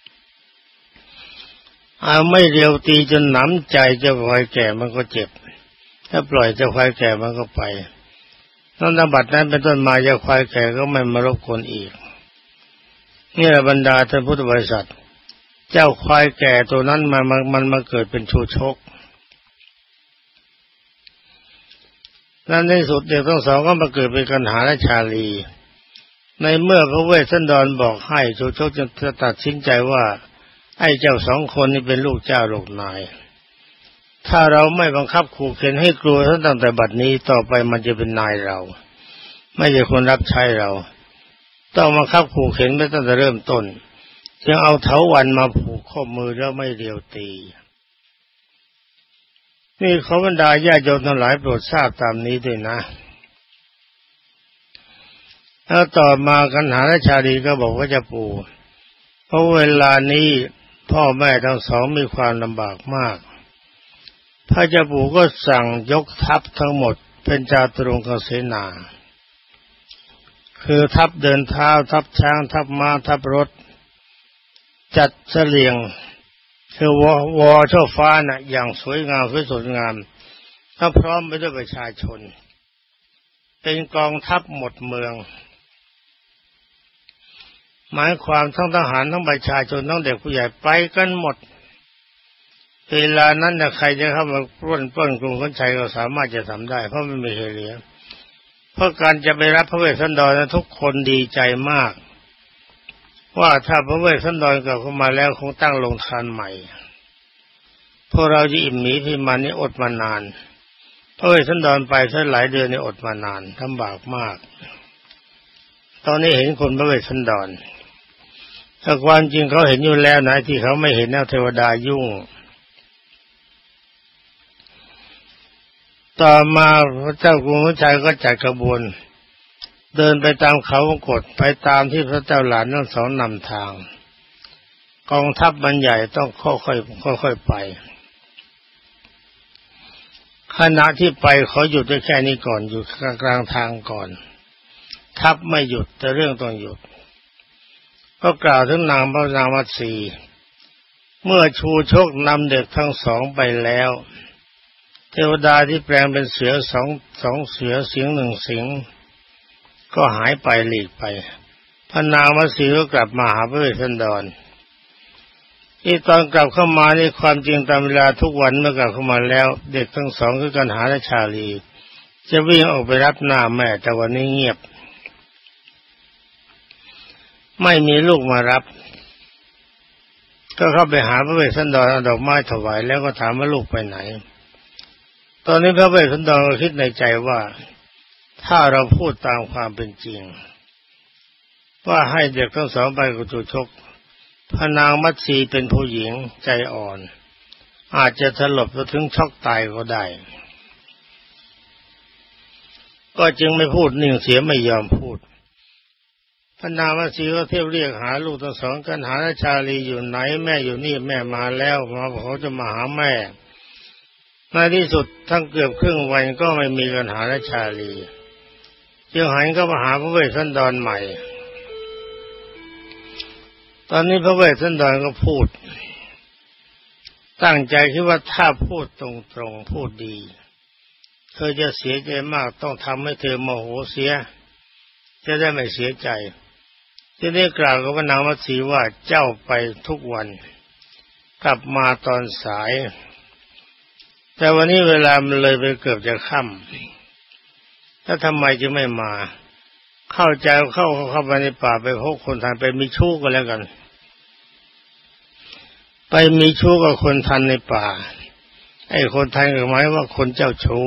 เอาไม่เร็วตีจนหนำใจเจ้าควายแก่มันก็เจ็บถ้าปล่อยเจ้าควายแก่มันก็ไปตั้งแต่บัดนั้นเป็นต้นมาเจ้าควายแก่ก็ไม่มารบกวนอีกนี่แหละบรรดาท่านพุทธบริษัทเจ้าควายแก่ตัวนั้นมันมันมาเกิดเป็นชูชกนั่นในสุดเด็กทั้งสองก็มาเกิดเป็นกันหาและชาลีในเมื่อพระเวสสันดรบอกให้ชูชกจะตัดสินใจว่าไอ้เจ้าสองคนนี้เป็นลูกเจ้าลูกนายถ้าเราไม่บังคับขู่เข็นให้กลัวตั้งแต่บัดนี้ต่อไปมันจะเป็นนายเราไม่ใช่คนรับใช้เราต้องบังคับขู่เข็นไปตั้งแต่เริ่มต้นจึงเอาเถาวัลย์มาผูกข้อมือแล้วไม่เดียวตีนี่ขอบรรดาญาติโยมทั้งหลายโปรดทราบตามนี้ด้วยนะแล้วต่อมากันหาและชาลีก็บอกว่าจะปู่เพราะเวลานี้พ่อแม่ทั้งสองมีความลำบากมากพระเจ้าปู่ก็สั่งยกทัพทั้งหมดเป็นจาตุรงคเสนาคือทัพเดินเท้าทัพช้างทัพม้าทัพรถจัดเสลียงคือวอวอช่อฟ้าน่ะอย่างสวยงามสวยงามถ้าพร้อมไปด้วยประชาชนเป็นกองทัพหมดเมืองหมายความทั้งทหารทั้งประชาชนทั้งเด็กผู้ใหญ่ไปกันหมดเวลานั้นน่ะใครจะเข้ามาปล้นปล้นกรุงธนชัยก็สามารถจะทำได้เพราะมันไม่เคยเหลือเพราะการจะไปรับพระเวสสันดรนั้นทุกคนดีใจมากว่าถ้าพระเวสสันดรกลับเข้ามาแล้วคงตั้งโรงทานใหม่พวกเราจะอิ่มหมีพิมานนี้อดมานานพระเวสสันดรไปซะหลายเดือนนี่อดมานานลำบากมากตอนนี้เห็นคนพระเวสสันดรแต่ความจริงเขาเห็นอยู่แล้วนะที่เขาไม่เห็นแล้วเทวดายุ่งต่อมาพระเจ้ากรุงธนชัยก็จัดขบวนเดินไปตามเขาวงกฏไปตามที่พระเจ้าหลานทั้งสองนำทางกองทัพมันใหญ่ต้องค่อยๆค่อยๆไปขณะที่ไปเขาหยุดได้แค่นี้ก่อนอยู่กลางทางก่อนทัพไม่หยุดแต่เรื่องต้องหยุดก็กล่าวถึงนางพระนางมัตสีเมื่อชูชกนำเด็กทั้งสองไปแล้วเทวดาที่แปลงเป็นเสือสองสองเสือสิงหนึ่งสิงก็หายไปหลีกไปพระนางมัตสีก็กลับมาหาพระเวสสันดรที่ตอนกลับเข้ามานี่ความจริงตามเวลาทุกวันเมื่อกลับเข้ามาแล้วเด็กทั้งสองคือกันหาและชาลีจะวิ่งออกไปรับหน้าแม่แต่วันนี้เงียบไม่มีลูกมารับก็เข้าไปหาพระเวสสันดรเอาดอกไม้ถวายแล้วก็ถามว่าลูกไปไหนตอนนี้พระเวสสันดรก็คิดในใจว่าถ้าเราพูดตามความเป็นจริงว่าให้เด็กทั้งสองไปกับชูชกพระนางมัตสีเป็นผู้หญิงใจอ่อนอาจจะสลบถึงช็อกตายก็ได้ก็จึงไม่พูดนิ่งเสียไม่ยอมพูดพระนางมัตสีก็เที่ยวเรียกหาลูกทั้งสองกันหาชาลีอยู่ไหนแม่อยู่นี่แม่มาแล้วมาเขาจะมาหาแม่ในที่สุดทั้งเกือบครึ่งวันก็ไม่มีกันหาและชาลีจึงหันก็มาหาพระเวสสันดรใหม่ตอนนี้พระเวสสันดรก็พูดตั้งใจคิดว่าถ้าพูดตรงๆพูดดีเธอจะเสียใจมากต้องทำให้เธอโมโหเสียจะได้ไม่เสียใจจะได้กล่าวกับพระนางมัตสีว่าเจ้าไปทุกวันกลับมาตอนสายแต่วันนี้เวลามันเลยไปเกือบจะค่ำแล้วทำไมจึงไม่มาเข้าใจเข้าเข้าไปในป่าไปพบคนทันไปมีชู้กันแล้วกันไปมีชู้กับคนทันในป่าไอ้คนทันก็หมายว่าคนเจ้าชู้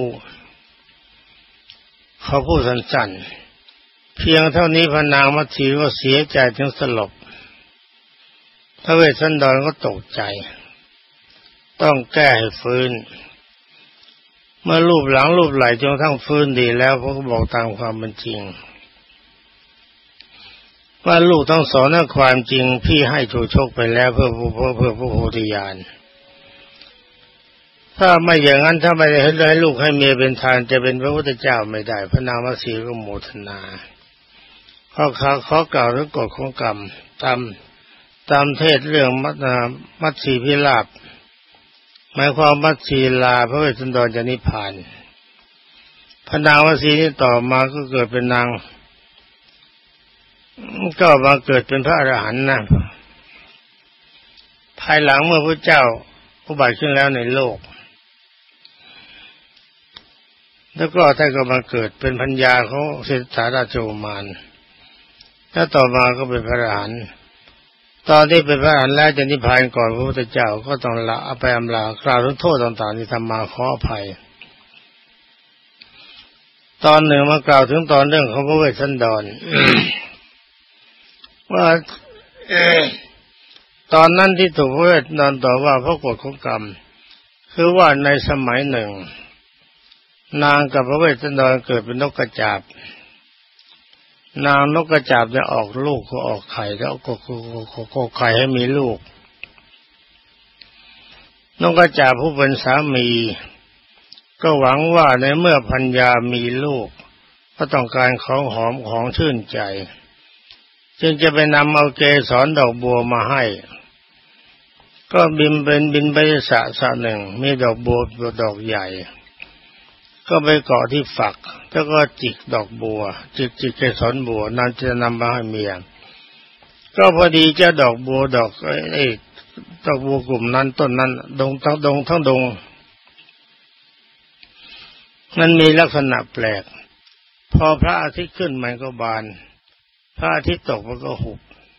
เขาพูดสั้นๆเพียงเท่านี้พระนางมัตสีก็เสียใจถึงสลบพระเวสสันดรก็ตกใจต้องแก้ให้ฟื้นเมื่อรูปหลังรูปไหล่จนทั้งฟื้นดีแล้วพระก็บอกตามความเป็นจริงว่าลูกทั้งสองนั้นความจริงพี่ให้ชูชกไปแล้วเพื่อเพื่อเพื่อพระโพธิญาณถ้าไม่อย่างนั้นถ้าไม่ได้ให้ลูกให้เมียเป็นทานจะเป็นพระพุทธเจ้าไม่ได้พระนางมัตสีก็โมทนาเขาเขาขอกล่าวถึงกฎของกรรมตามตามเทศเรื่องมัตสีพิราบหมายความมัตสีลาพระเวสสันดรจะนิพพานพระนางวสีนี่ต่อมาก็เกิดเป็นนางก็มาเกิดเป็นพระอรหันต์นะภายหลังเมื่อพระเจ้าอุบัติขึ้นแล้วในโลกแล้วก็ท่านก็มาเกิดเป็นพัญญาของสิทธาราชกุมารแล้วต่อมาก็เป็นพระอรหันต์ตอนที่เป็นพระอรหันต์แล้วจะนิพพานก่อนพระพุทธเจ้าก็ต้องละอภัยอำลากล่าวถึงโทษต่างๆที่ทำมาขออภัยตอนหนึ่งมากล่าวถึงตอนเรื่องของพระเวสสันดร ว่าตอนนั้นที่ถูกพระเวสสันดรต่อว่าเพราะกฎของกรรมคือว่าในสมัยหนึ่งนางกับพระเวสสันดรเกิดเป็นนกกระจาบนางนกกระจาบจะออกลูกก็ออกไข่แล้วก็กกไข่ให้มีลูกนกกระจาบผู้เป็นสามีก็หวังว่าในเมื่อภรรยามีลูกก็ต้องการของหอมของชื่นใจจึงจะไปนำเอาเกสรดอกบัวมาให้ก็บินเป็นบินไปสระสระหนึ่งมีดอกบัวดอกใหญ่ก็ไปเกาะที่ฝักแล้วก็จิกดอกบัวจิกจิกเกสรบัวนั่นจะนำมาให้เมียก็พอดีเจ้าดอกบัวดอกไอ้ดอกบัวกลุ่มนั้นต้นนั้นดงทั้งดงทั้งดงมันมีลักษณะแปลกพอพระอาทิตย์ขึ้นมันก็บานพระอาทิตย์ตกมันก็หุบ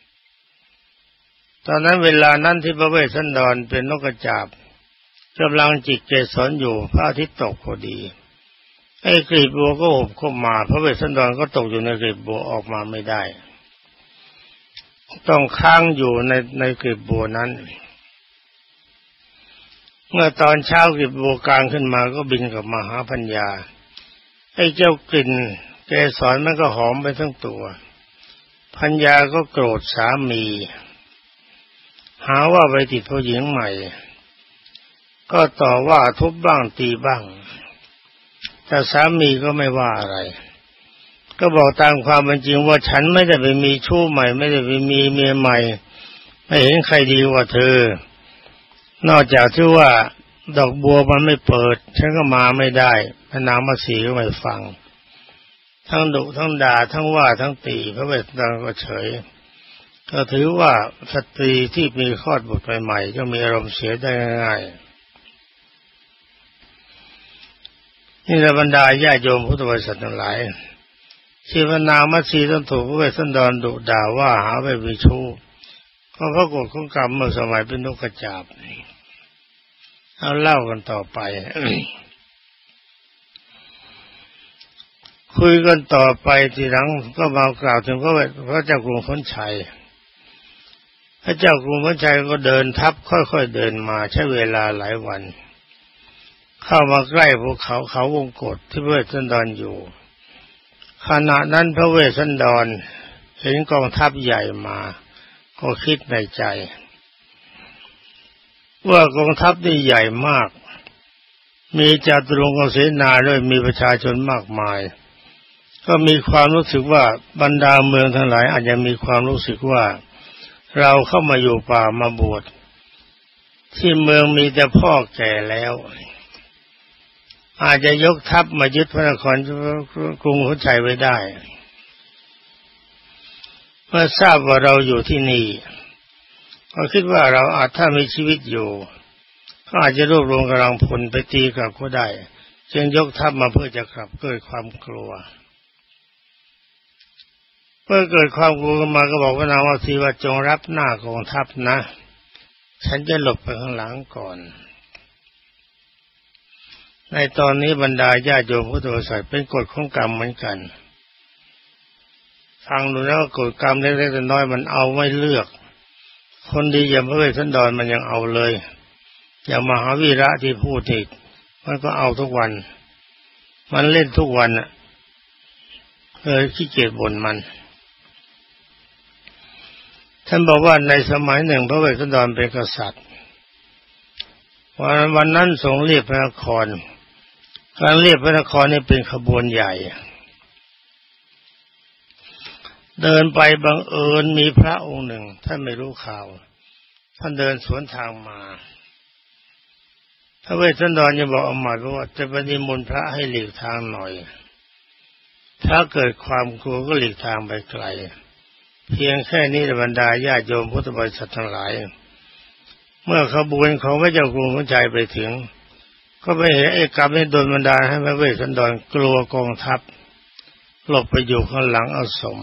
ตอนนั้นเวลานั้นที่พระเวสสันดรเป็นนกกระจาบกำลังจิกเกสรอยู่พระอาทิตย์ตกพอดีไอ้กลีบบัวก็หุบเข้ามาพระเวสสันดรก็ตกอยู่ในกลีบบัวออกมาไม่ได้ต้องค้างอยู่ในในกลีบบัวนั้นเมื่อตอนเช้ากลีบบัวกลางขึ้นมาก็บินกลับมาหาภรรยาไอ้เจ้ากลิ่นเกสรมันก็หอมไปทั้งตัวภรรยาก็โกรธสามีหาว่าไปติดผู้หญิงใหม่ก็ต่อว่าทุบบ้างตีบ้างแต่สามีก็ไม่ว่าอะไรก็บอกตามความเป็นจริงว่าฉันไม่ได้ไปมีชู้ใหม่ไม่ได้ไปมีเมียใหม่ไม่เห็นใครดีกว่าเธอนอกจากที่ว่าดอกบัวมันไม่เปิดฉันก็มาไม่ได้พระนางมัสีก็ไม่ฟังทั้งดุทั้งด่าทั้งว่าทั้งตีพระเวสสันดรก็เฉยก็ถือว่าสตรีที่มีคลอดบุตรใหม่ๆก็มีอารมณ์เสียได้ง่ายๆนี่แหละบรรดาญาโยมพุทธบริษัททั้งหลายที่พระนางมัสีต้องถูกพระเวสสันดรดุด่าว่าหาไปมีชู้เพราะพระกฎของกรรมเมื่อสมัยเป็นนกกระจาบเอาเล่ากันต่อไป คุยกันต่อไปทีหลังก็มากล่าวถึงพระพระเจ้ากรุงพ้นชัยพระเจ้ากรุงพ้นชัยก็เดินทัพค่อยๆเดินมาใช้เวลาหลายวันเข้ามาใกล้ภูเขาเขาวงกฏที่พระเวสสันดรอยู่ขณะนั้นพระเวสสันดรเห็นกองทัพใหญ่มาก็คิดในใจว่ากองทัพนี่ใหญ่มากมีจตุรงคเสนาด้วยมีประชาชนมากมายก็มีความรู้สึกว่าบรรดาเมืองทั้งหลายอาจจะมีความรู้สึกว่าเราเข้ามาอยู่ป่ามาบวชที่เมืองมีแต่พ่อแก่แล้วอาจจะยกทัพมายึดพระนครกรุงพ้นชัยไว้ได้เมื่อทราบว่าเราอยู่ที่นี่ก็คิดว่าเราอาจถ้ามีชีวิตอยู่ก็อาจจะรวบรวมกำลังพลไปตีกลับก็ได้จึงยกทัพมาเพื่อจะกลับเกิดความกลัวเมื่อเกิดความกลัวมาก็บอกพระนางมัสีว่าจงรับหน้ากองทัพนะฉันจะหลบไปข้างหลังก่อนในตอนนี้บรรดาญาโยมพุทธบริษัทเป็นกฎของกรรมเหมือนกันฟังดูแล้วกฎกรรมเล็กๆน้อยๆมันเอาไม่เลือกคนดีอย่างพระเวสสันดรมันยังเอาเลยอย่างมหาวีระที่พูดอีกมันก็เอาทุกวันมันเล่นทุกวันน่ะเลยขี้เกียจบ่นมันท่านบอกว่าในสมัยหนึ่งพระเวสสันดรเป็นกษัตริย์วันวันนั้นทรงเรียบพระนครการเรียบพระนครนี่เป็นขบวนใหญ่เดินไปบังเอิญมีพระองค์หนึ่งท่านไม่รู้ข่าวท่านเดินสวนทางมาพระเวสสันดรจะบอกอมาตย์ว่าจะไปนิมนต์พระให้หลีกทางหน่อยถ้าเกิดความกลัวก็หลีกทางไปไกลเพียงแค่นี้บรรดาญาติโยมพุทธบริษัททั้งหลายเมื่อขบวนของพระเจ้ากรุงพระชัยไปถึงก็ไปเห็นไอ้กรรมนี้โดนบันดาลให้พระเวสสันดรกลัวกองทัพหลบไปอยู่ข้างหลังอาสม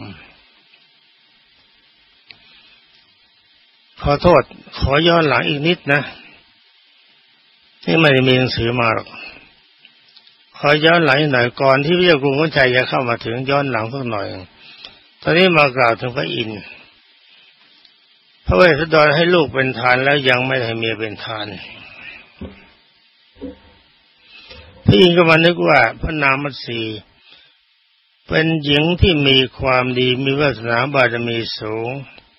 ขอโทษขอย้อนหลังอีกนิดนะนี่ไม่ได้มีหนังสือมาหรอกขอย้อนหลังหน่อยก่อนที่พระเจ้ากรุงพระชัยจะเข้ามาถึงย้อนหลังสักหน่อยตอนนี้มากล่าวถึงพระอินทร์พระเวสสันดรให้ลูกเป็นทานแล้วยังไม่ให้เมียเป็นทานพระอินทร์ก็มานึกว่าพระนางมัตสีเป็นหญิงที่มีความดีมีวาสนาบารมีสูง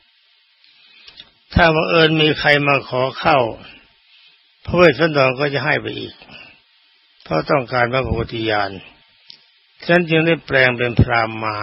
ถ้าบังเอิญมีใครมาขอเข้าพระเวสสันดรก็จะให้ไปอีกเพราะต้องการพระโพธิญาณฉะนั้นจึงได้แปลงเป็นพราหมณ์มา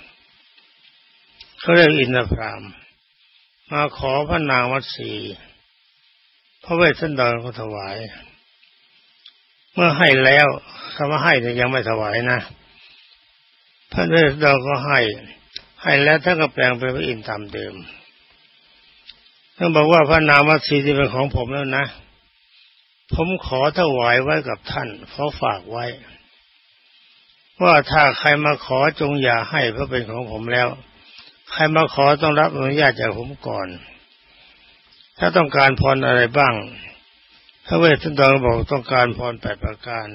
เขาเรียกอินทรพราหมณ์มาขอพระนางมัตสีพระเวสสันดรก็ถวายเมื่อให้แล้วคำว่าให้เนี่ยยังไม่ถวายนะพระเวสสันดรก็ให้ให้แล้วท่านก็แปลงเป็นพระอินทร์ตามเดิมท่านบอกว่าพระนางมัตสีที่เป็นของผมแล้วนะผมขอถวายไว้กับท่านขอฝากไว้ว่าถ้าใครมาขอจงอย่าให้เพราะเป็นของผมแล้วใครมาขอต้องรับอนุญาตจากผมก่อนถ้าต้องการพรอะไรบ้างพระเวสสันดรบอกต้องการพรแปดประการ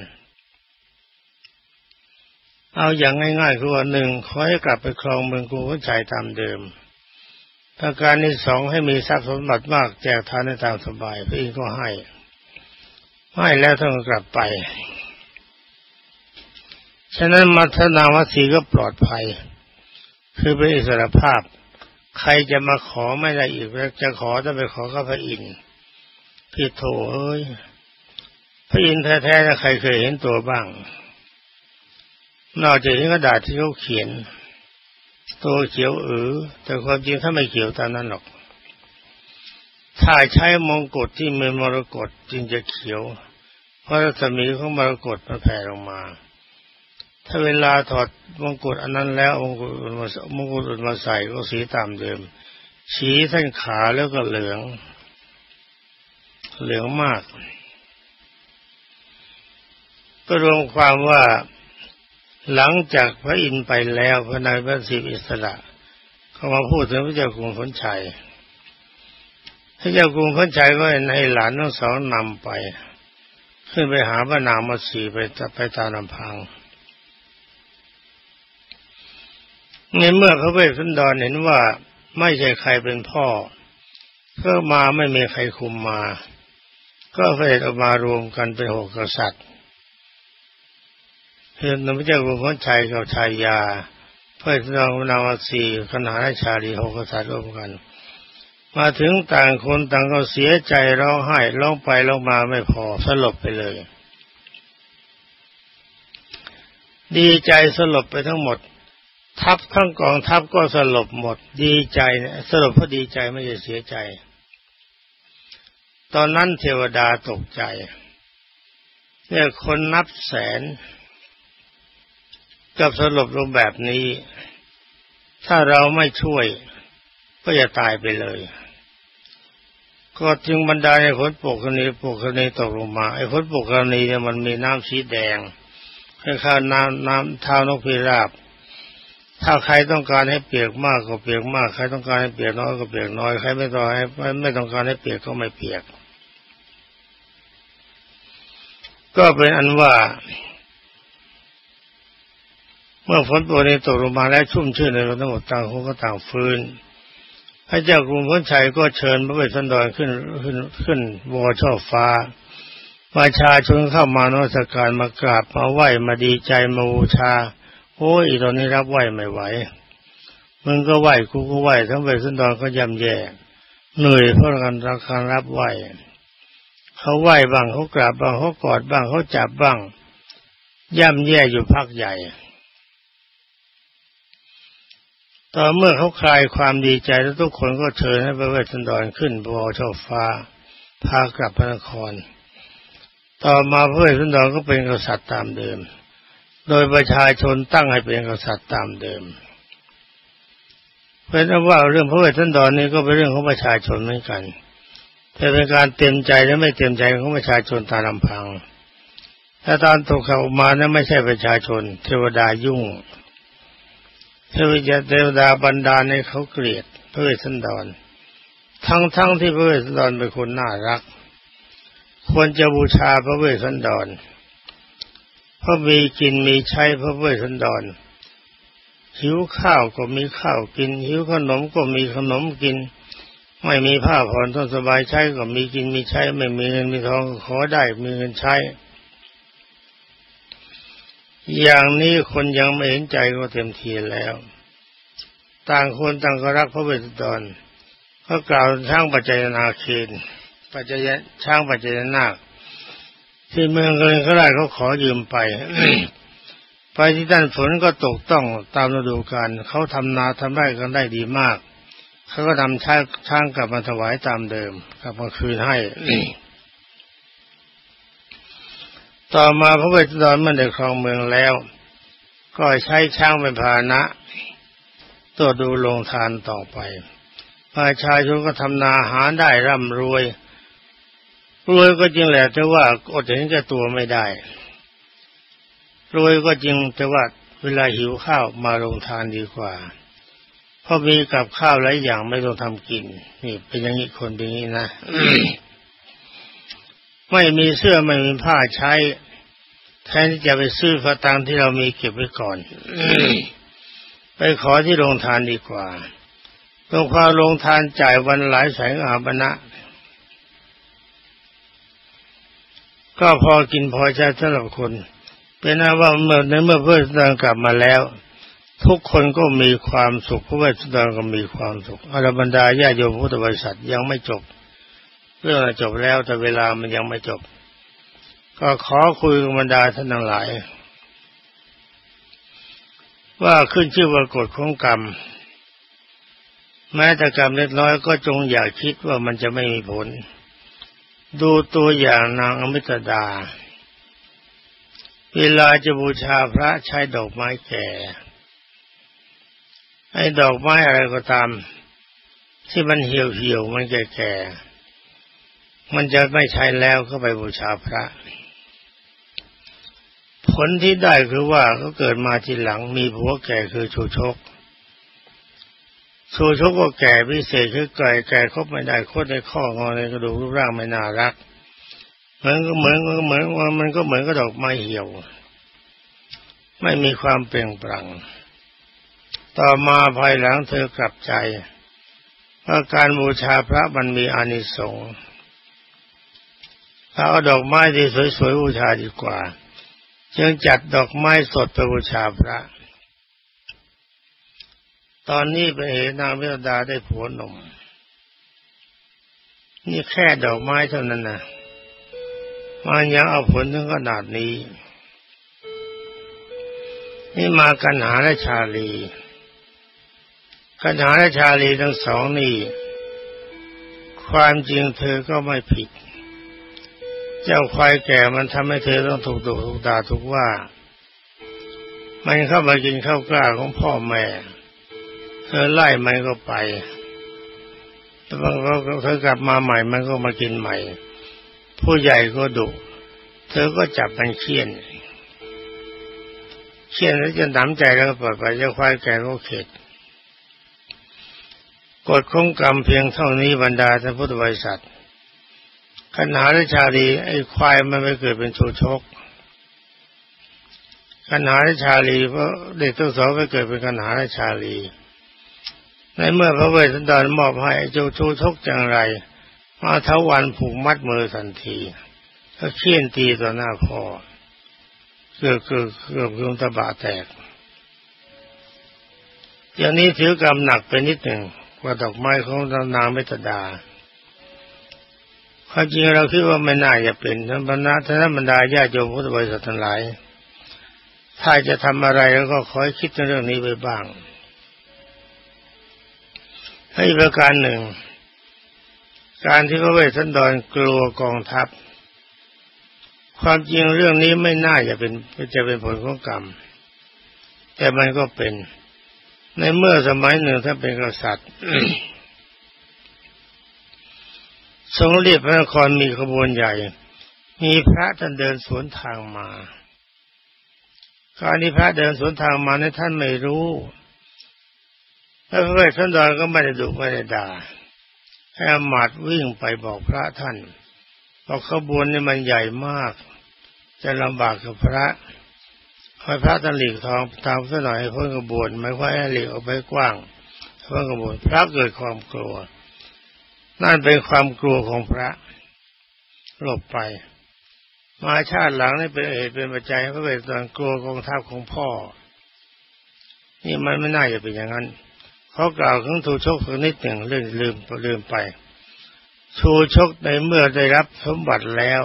เอาอย่างง่ายๆคือว่าหนึ่งขอให้กลับไปครองเมืองกรุงพระชัยตามเดิมประการที่สองให้มีทรัพย์สมบัติมากแจกทานได้ตามสบายพระอินทร์ก็ให้ให้แล้วท่านก็กลับไปฉะนั้นมัทนามัตสีก็ปลอดภัยคือเป็นอิสรภาพใครจะมาขอไม่ได้อีกแล้วจะขอต้องไปขอกับพระอินทร์พี่โถเอ้ยพระอินทร์แท้ๆใครเคยเห็นตัวบ้างนอกจากเห็นกระดาษที่เขาเขียนตัวเขียวเออแต่ความจริงถ้าไม่เขียวตามนั้นหรอกถ้าใช้มงกุฎที่มีมรกตจึงจะเขียวเพราะรัศมีของมรกตมันแผ่ลงมาถ้าเวลาถอดมงกุฎอันนั้นแล้วมงกุฎมงกุฎมาใส่ก็สีตามเดิมสีท่านขาวแล้วก็เหลืองเหลืองมากก็รวมความว่าหลังจากพระอินทร์ไปแล้วพระนายพระศิวอิสระเขามาพูดถึงพระเจ้ากรุงพลชัยพระเจ้ากรุงพลชัยก็ให้หลานทั้งสองนำไปขึ้นไปหาพระนางมัตสีไปไปตามลำพังในเมื่อพระเวสสันดรเห็นว่าไม่ใช่ใครเป็นพ่อก็มาไม่มีใครคุมมาก็เสด็จออกมารวมกันเป็นหกกษัตริย์คือพระเจ้ากรุงพลชัยกับชายาพระเวสสันดรพระนางมัตสีคณะชาลีหกกษัตริย์ร่วมกันมาถึงต่างคนต่างก็เสียใจร้องไห้ร้องไปร้องมาไม่พอสลบไปเลยดีใจสลบไปทั้งหมดทัพทั้งกองทัพก็สลบหมดดีใจสลบเพราะดีใจไม่ใช่เสียใจตอนนั้นเทวดาตกใจเนี่ยคนนับแสนกับสลบลงแบบนี้ถ้าเราไม่ช่วยก็จะตายไปเลยก็จึงบรรดาในฝนปกคณีปกคณีตกลงมาไอ้ฝนปกคณีเนี่ยมันมีน้ำสีแดงคล้ายๆน้ำน้ำเท้านกพิราบถ้าใครต้องการให้เปียกมากก็เปียกมากใครต้องการให้เปียกน้อยก็เปียกน้อยใครไม่ต้องให้ไม่ต้องการให้เปียกก็ไม่เปียกก็เป็นอันว่าเมื่อฝนปกนี้ตกลงมาแล้วชุ่มชื่นในทั้งหมดต่างคนก็ต่างฟื้นพระเจ้ากรุงพลชัยก็เชิญพระเวสสันดรขึ้นขึ้นขึ้นวอช่อฟ้าประชาชนเข้ามานมัสการมากราบมาไหว้มาดีใจมาบูชาโอ้ยตอนนี้รับไหว้ไม่ไหวมึงก็ไหว้กูก็ไหว้ทั้งเวสสันดรก็ย่ำแย่เหนื่อยเพราะการรักการรับไหว้เขาไหว้บ้างเขากราบบ้างเขากอดบ้างเขาจับบ้างย่ำแย่อยู่พักใหญ่ต่อเมื่อเขาคลายความดีใจแล้วทุกคนก็เชิญให้พระเวสสันดรขึ้นบนช่อฟ้าพากลับพระนครต่อมาพระเวสสันดรก็เป็นกษัตริย์ตามเดิมโดยประชาชนตั้งให้เป็นกษัตริย์ตามเดิมเพราะนั้นว่าเรื่องพระเวสสันดรนี้ก็เป็นเรื่องของประชาชนเหมือนกันแต่เป็นการเต็มใจและไม่เต็มใจของประชาชนตามลำพังถ้าตอนตกข่าวมานั้นไม่ใช่ประชาชนเทวดายุ่งเทวดาเทวดาบันดาลให้เขาเกลียดพระเวสสันดรทั้งๆที่พระเวสสันดรเป็นคนน่ารักควรจะบูชาพระเวสสันดรเพราะมีกินมีใช้พระเวสสันดรหิวข้าวก็มีข้าวกินหิวขนมก็มีขนมกินไม่มีผ้าผ่อนต้องสบายใช้ก็มีกินมีใช้ไม่มีเงินมีทองขอได้มีเงินใช้อย่างนี้คนยังไม่เห็นใจก็เต็มทีแล้วต่างคนต่างก็รักพระเวสสันดรเขากล่าวช้างปัจจยนาเคนปัจจยช้างปัจจยนาคที่เมืองเกรงเขาได้เขาขอยืมไป ไปที่ด้านฝนก็ตกต้องตามฤดูกาลเขาทำนาทำไร่กันได้ดีมากเขาก็นำช้างช้างกลับมาถวายตามเดิมกลับมาคืนให้ ต่อมาพระเวสสันดรเมื่อได้ครองเมืองแล้วก็ใช้ช้างเป็นพาหนะตัวดูโรงทานต่อไปประชาชนก็ทำนาหาได้ร่ำรวยรวยก็จริงแหละแต่ว่าอดเห็นแก่ตัวไม่ได้รวยก็จริงแต่ว่าเวลาหิวข้าวมาโรงทานดีกว่าเพราะมีกับข้าวหลายอย่างไม่ต้องทำกินนี่เป็นอย่างนี้คนเป็นอย่างนี้นะ ไม่มีเสื้อไม่มีผ้าใช้แทนที่จะไปซื้อพระตังที่เรามีเก็บไว้ก่อน ไปขอที่โรงทานดีกว่าตรงความโรงทานจ่ายวันหลายแสนอาบนะก็พอกินพอใช้สำหรับคนเป็นนั้นว่าเมื่อในเมื่อพระเวสสันดรกลับมาแล้วทุกคนก็มีความสุขพระเวสสันดรก็มีความสุขอรบรรดาญาโยมพุทธบริษัทยังไม่จบเรื่องจบแล้วแต่เวลามันยังไม่จบก็ขอคุยกับบรรดาท่านทั้งหลายว่าขึ้นชื่อว่ากฎของกรรมแม้แต่กรรมเล็กน้อยก็จงอย่าคิดว่ามันจะไม่มีผลดูตัวอย่างนางอมิตดาเวลาจะบูชาพระใช้ดอกไม้แก่ให้ดอกไม้อะไรก็ตามที่มันเหี่ยวๆมันแก่ๆมันจะไม่ใช้แล้วก็ไปบูชาพระผลที่ได้คือว่าเขาเกิดมาทีหลังมีผัวแก่คือชูชกชูชกก็แก่พิเศษคือแก่แก่ครบไม่ได้โคตรในข้องอในกระดูกรูปร่างไม่น่ารักเหมือนก็เหมือนก็เหมือนว่ามันก็เหมือนกับดอกไม้เหี่ยวไม่มีความเปล่งปลั่งต่อมาภายหลังเธอกลับใจว่าการบูชาพระมันมีอานิสงส์ถ้าเอาดอกไม้ที่สวยๆบูชาดีกว่าจึงจัดดอกไม้สดไปบูชาพระตอนนี้เป็นเหตุนางวิรดาได้ผัวหนุ่มนี่แค่ดอกไม้เท่านั้นนะมันยังเอาผลถึงขนาดนี้นี่มากันหาและชาลีกันหาและชาลีทั้งสองนี่ความจริงเธอก็ไม่ผิดเจ้าควายแก่มันทำให้เธอต้องถูกดุถูกด่าถูกว่ามันเข้ามากินข้าวกล้าของพ่อแม่เธอไล่มันก็ไปแต่บางครั้งเธอกลับมาใหม่มันก็มากินใหม่ผู้ใหญ่ก็ดุเธอก็จับมันเคี่ยนเคี่ยนแล้วจนหนำใจแล้วก็ปล่อยไปเจ้าควายแก่ก็เข็ดกฎของกรรมเพียงเท่านี้บรรดาท่านพุทธบริษัทขันหาและชาลีไอ้ควายมันไม่เกิดเป็นชูชกขันหาและชาลีเพราะเด็กทั้งสองก็เกิดเป็นขันหาและชาลีในเมื่อพระเวสสันดรมอบให้เจ้าชูชกจังไรมาทวันผูกมัดมือทันทีก็เคี่ยนตีต่อหน้าพ่อเกือบเกือบเกือบดวงตาบะแตกอย่างนี้ถือกรรมหนักไปนิดหนึ่งกว่าดอกไม้ของนางเมตดาความจริงเราคิดว่าไม่น่าจะเป็นท่านบรรดาท่านบรรดาญาโยมพุทธบริษัททั้งหลายถ้าจะทำอะไรแล้วก็ขอให้คิดในเรื่องนี้ไว้บ้างให้ประการหนึ่งการที่พระเวสสันดรกลัวกองทัพความจริงเรื่องนี้ไม่น่าจะเป็นจะเป็นผลของกรรมแต่มันก็เป็นในเมื่อสมัยหนึ่งถ้าเป็นกษัตริย์ ทรงเรียบพระนครมีขบวนใหญ่มีพระท่านเดินสวนทางมาการที่พระเดินสวนทางมาเนี่ยท่านไม่รู้แล้วพระเวสสันดรก็ไม่ได้ดุไม่ได้ด่าให้อมาตย์วิ่งไปบอกพระท่านบอกขบวนนี่มันใหญ่มากจะลำบากกับพระให้พระท่านหลีกทางทางซะหน่อยให้พ้นขบวนไม่ค่อยให้หลีกออกไปกว้างพ้นขบวนพระเกิดความกลัวนั่นเป็นความกลัวของพระหลบไปมาชาติหลังนี่เป็นเหตุเป็นปัจจัยให้พระเวสสันดรกลัวกองทัพของพ่อนี่มันไม่น่าจะเป็นอย่างนั้นเขากล่าวถึงชูชกสักนิดหนึ่งเรื่องลืมลืมไปชูชกในเมื่อได้รับสมบัติแล้ว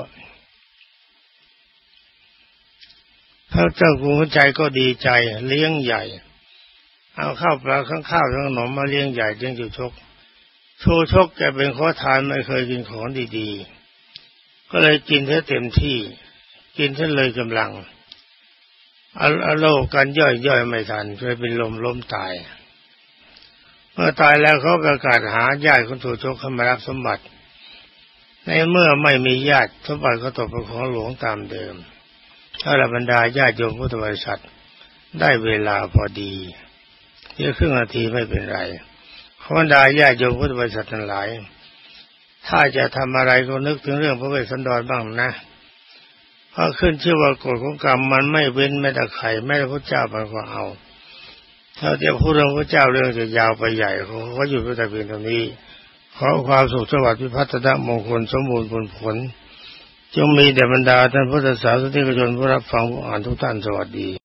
พระเจ้ากรุงใจก็ดีใจเลี้ยงใหญ่เอาข้าวปลาข้างข้าวทั้งขนมมาเลี้ยงใหญ่เลี้ยงชูชกชูชกแกเป็นขอทานไม่เคยกินของดีๆก็เลยกินให้เต็มที่กินจนเลยกำลังเอาโลกันย่อยย่อยไม่ทันเคยเป็นลมล้มตายเมื่อตายแล้วเขาประกาศหาญาติของชูชกเข้ามารับสมบัติในเมื่อไม่มีญาติสมบัติก็ตกเป็นของหลวงตามเดิมถ้าบรรดาญาติโยมพุทธบริษัทได้เวลาพอดีเพียงครึ่งนาทีไม่เป็นไรบรรดาญาติโยมพุทธบริษัททั้งหลายถ้าจะทำอะไรก็นึกถึงเรื่องพระเวสสันดรบ้างนะเพราะขึ้นชื่อว่ากฎของกรรมมันไม่เว้นแม้แต่ใครแม้แต่พระเจ้ามันก็เอาถ้าจะพูดเรื่องพระเจ้าเรื่องจะยาวไปใหญ่เขาก็อยู่แต่เพียงเท่านี้ขอความสุขสวัสดิ์พิพัฒนมงคลสมบูรณ์ผลผลจงมีแด่บรรดาท่านพุทธศาสนิกชนผู้รับฟังผู้อ่านทุกท่านสวัสดี